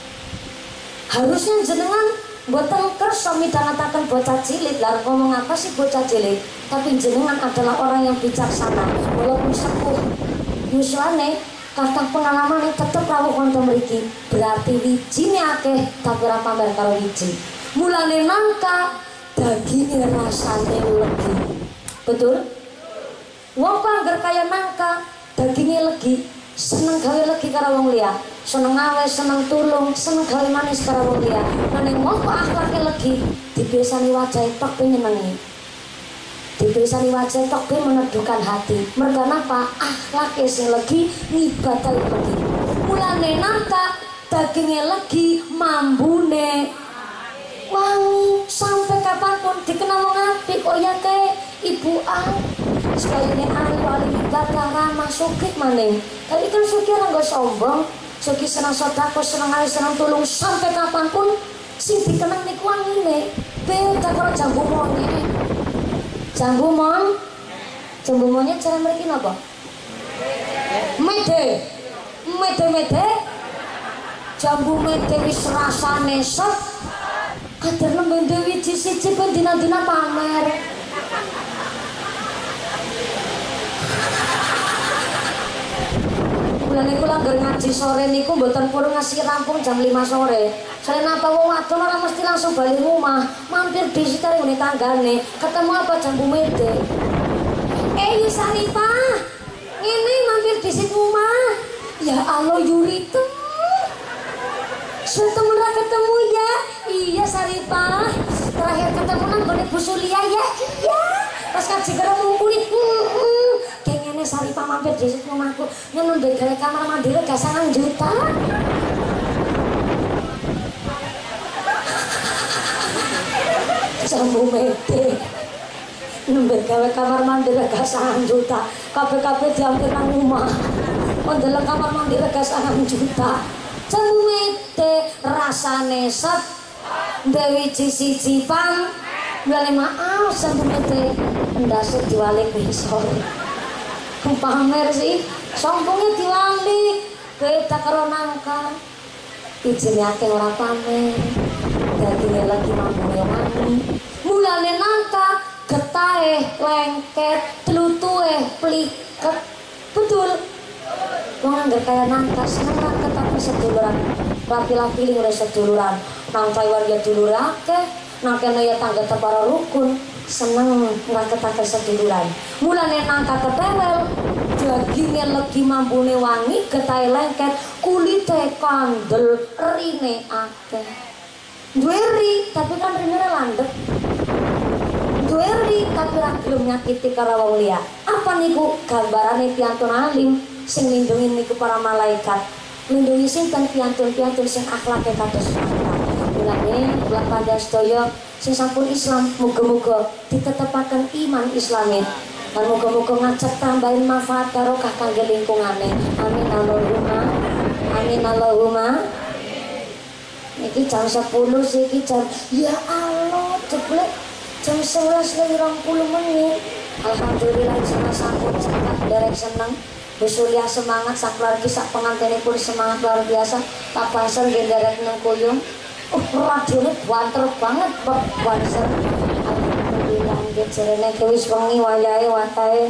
Harusnya jenengan mboten kersa midhangetaken bocah cilik. Lah ngomong apa sih bocah cilik? Tapi jenengan adalah orang yang bijaksana. Walaupun sepuh yuswane kata pengalaman yang tetep rawuh wonten mriki. Berarti wijine akeh tapi ora pamer karo wiji. Mulane nangka dagingnya rasane legi. Betul? Wong angger kaya nangka dagingnya legi, seneng gawe legi karo wong liya, seneng ngawe, seneng tulung, seneng gawe manis karo wong liya. Nanging wong kok akhlake legi, dibiasani wajahe tok nyenengi. Dibiasani wajahe tok meneduhkan hati. Merga napa? Akhlake sing legi ngibadahi legi. Mulane nangka dagingnya legi, mambune wangi sampai kapanpun dikenal wong apik. Oh ya ke Ibu A sekali ini wali ibadah ramah sugih maning. Tapi kan sugih ora nggo sombong, sugih seneng sedekah, seneng ae, seneng tulung sampai kapanpun sing dikenang niku wangine. Beda karo jambu monyet. Jambu monyet cara mriki napa? Mede. Jambu mede wis rasane set. Kader lembe wiji siji ben dina-dina pamer. Mulane kula anggar ngaji sore niku mboten purun ngasih rampung jam 5 sore. Soale napa wong wadon ora mesti langsung bali rumah, mampir di sitar ngene tanggane, ketemu apa jambu mede. Yu Sarifah. Ngene mampir di sit rumah. Ya Allah Yurita. Setemen ketemu ya. Iya Sarifah. Terakhir ketemu nang gone Bu Suliah ya. Iya. Pas kaji karo ngumpuli. Kengene Sarifah mampir di situ rumahku. Nembe gawe kamar mandi rega 9 juta. Jambu mede. Nembe gawe kamar mandi rega 9 juta. Kabeh-kabeh diambil nang omah. Ndelok kamar mandi rega 9 juta. Jambu mede rasane set. Dewi siji pang. Mulane maaf jambu mede. Ndase diwalik besok. Pamer sih, sombongnya diwalik. Beda karo nangka. Ijine akeh ora pamer. Dagingnya lagi mampu wangi. Mulane nangka Getahe lengket, tlutuhe pliket. Betul. Wong anggere kaya nangkas seneng ketemu seduluran. Laki-laki udah seduluran. Nang Taiwan ya dulur akeh, nang kene ya tangga para rukun. Seneng ngaketake seduluran. Mulane nang kaketewel, dagingnya legi mampune wangi, getahe lengket, kulite kandel, rine akeh. Duwe ri, tapi kan rine landhep. Duwe ri, tapi ra gelem nyakiti karo wong liya. Apa niku gambarane piantun alim sing lindungi niku para malaikat. Lindungi sinten piantun-piantun sing akhlake kados malaikat. Mulane kula pandang sedaya sing sampun Islam muga-muga ditetepaken iman Islame. Dan muga-muga ngajak tambahin manfaat barokah kangge lingkungane. Amin Allahumma. Amin Allahumma. Niki jam 10 sih iki jam. Ya Allah, jeblek jam 11:20 menit. Alhamdulillah sana sampun sangat derek seneng. Besulia semangat sak keluarga sak pengantinipun semangat luar biasa. Tak banser nggih derek nang kuyung. Radione banter banget Pak banser. Alhamdulillah nggih jerene wis wengi wayahe watahe.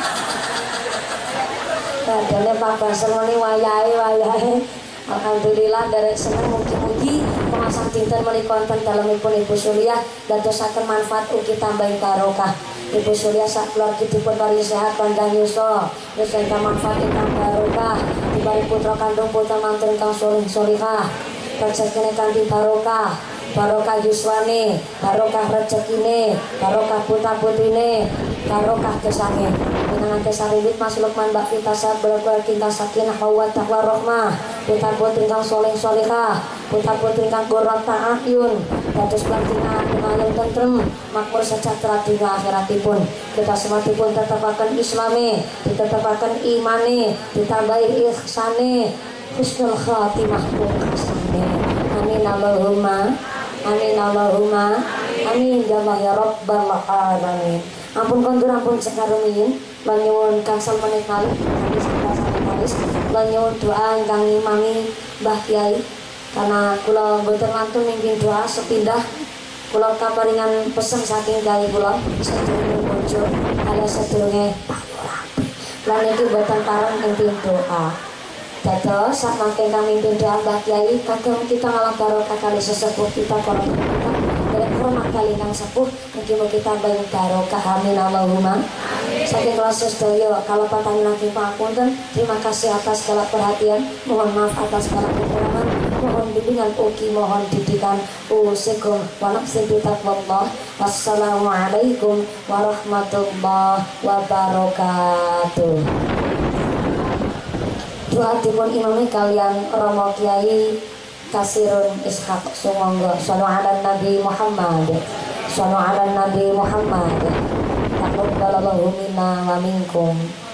Radione Pak banser muni wayahe. Alhamdulillah derek seneng mugi-mugi pengasah dinten menika wonten dalemipun Ibu Surya dadosaken manfaat ugi tambahi barokah. Ibu Surya sak keluarga dipun paringi sehat panjang yuswa, terus ingkang manfaat ingkang barokah, dibari putra kandung putra mantu ingkang soleh solihah, rezekine kanthi barokah, barokah yuswane, barokah rezekine, barokah putra putrine, barokah gesane. Pinanganti sariwit Mas Lukman Mbak Vita saat berkeluarga kinta sakinah wa taqwa rahmah, putra putri ingkang soleh solihah, putra putri ingkang qurrata a'yun, dados plantina ayun tentrem, makmur sejahtera dunya akhiratipun. Kita semua dipun tetepaken islame, ditetepaken imane, ditambahi ihsane, husnul khatimah ihsane. Amin Allahumma. Amin Allahumma. Amin ya rabbal alamin. Ampun kondur ampun sekarumin lan nyuwun kangsal menit malih hadis kalis lan nyuwun doa ingkang ngimami Mbah Kyai karena kula mboten mantun mimpin doa sepindah kula kaparingan pesen saking Kyai kula sedherenge bojo alias sedherenge lan iki mboten pareng mimpin doa. Dados sak mangke kami mimpin doa Mbah Kyai kagem kita ngalah barokah kali sesepuh kita para kita dari hormat kali kang sepuh mugi-mugi tambah barokah amin Allahumma. Saking kelas sedaya kalau panjenengan papunten terima kasih atas segala perhatian, mohon maaf atas segala kekurangan, mohon bimbingan ugi mohon didikan usikum wa nafsi bitaqwallah. Wassalamualaikum warahmatullahi wabarakatuh. Doa dipun imami kalian Romo Kiai Kasirun Ishak Sumangga. Shallu ala Nabi Muhammad. Shallu ala Nabi Muhammad. Taqabbalallahu minna wa minkum.